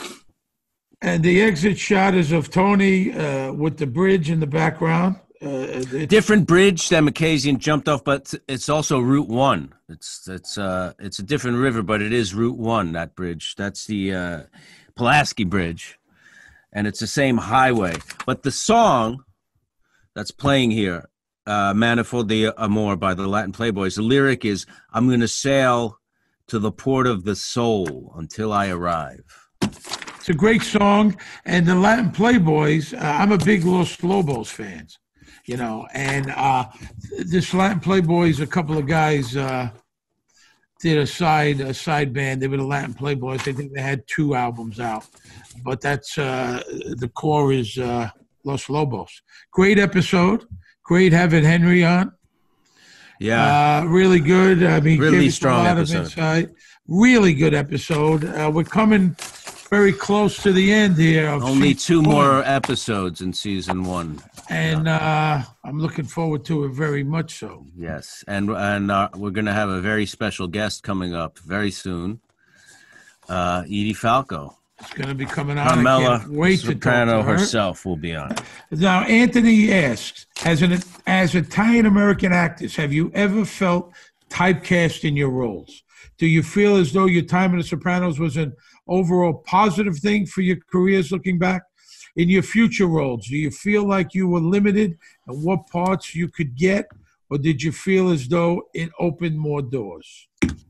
And the exit shot is of Tony uh, with the bridge in the background. Uh, it's,
Different bridge that Makazian jumped off, but it's also Route One. It's it's uh it's a different river, but it is Route One. That bridge. That's the uh, Pulaski Bridge, and it's the same highway. But the song that's playing here, uh, "Manifold de Amor" by the Latin Playboys. The lyric is, "I'm going to sail to the port of the soul until I arrive."
it's a great song. And the Latin Playboys, uh, I'm a big Los Lobos fan, you know, and uh, this Latin Playboys, a couple of guys uh, did a side a side band. They were the Latin Playboys. I think they had two albums out, but that's uh, the core is uh, Los Lobos. Great episode. Great having Henry on.
Yeah,
Uh, really good. I mean,
Really
gave us
strong
a lot
episode.
of insight. Really good episode. Uh, we're coming very close to the end here. Of
only
season
two
one.
more episodes in season one.
And uh, I'm looking forward to it very much so.
Yes, and and uh, we're going to have a very special guest coming up very soon. Uh, Edie Falco,
It's going to be coming on. I
Carmela
can't wait to
Soprano
talk to her.
herself will be on.
Now, Anthony asks, as an as Italian-American actors, have you ever felt typecast in your roles? Do you feel as though your time in The Sopranos was an overall positive thing for your careers looking back? In your future roles, do you feel like you were limited in what parts you could get, or did you feel as though it opened more doors?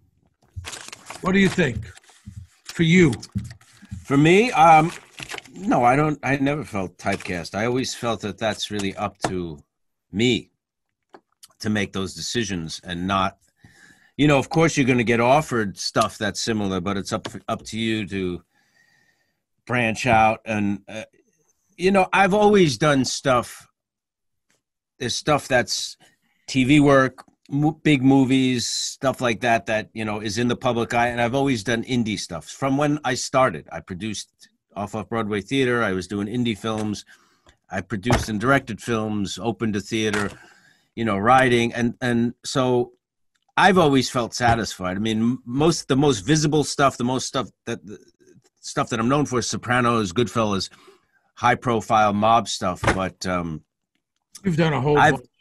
What do you think for you?
For me, um, no, I don't. I never felt typecast. I always felt that that's really up to me to make those decisions and not. You know, of course, you're going to get offered stuff that's similar, but it's up up to you to branch out. And uh, you know, I've always done stuff. There's stuff that's T V work, mo- big movies, stuff like that. That you know is in the public eye, and I've always done indie stuff from when I started. I produced off off Broadway theater. I was doing indie films. I produced and directed films, opened to theater. You know, writing, and and so. I've always felt satisfied. I mean, most the most visible stuff, the most stuff that the stuff that I'm known for is Sopranos, Goodfellas, high profile mob stuff. But um,
You've done a whole
I've
bunch.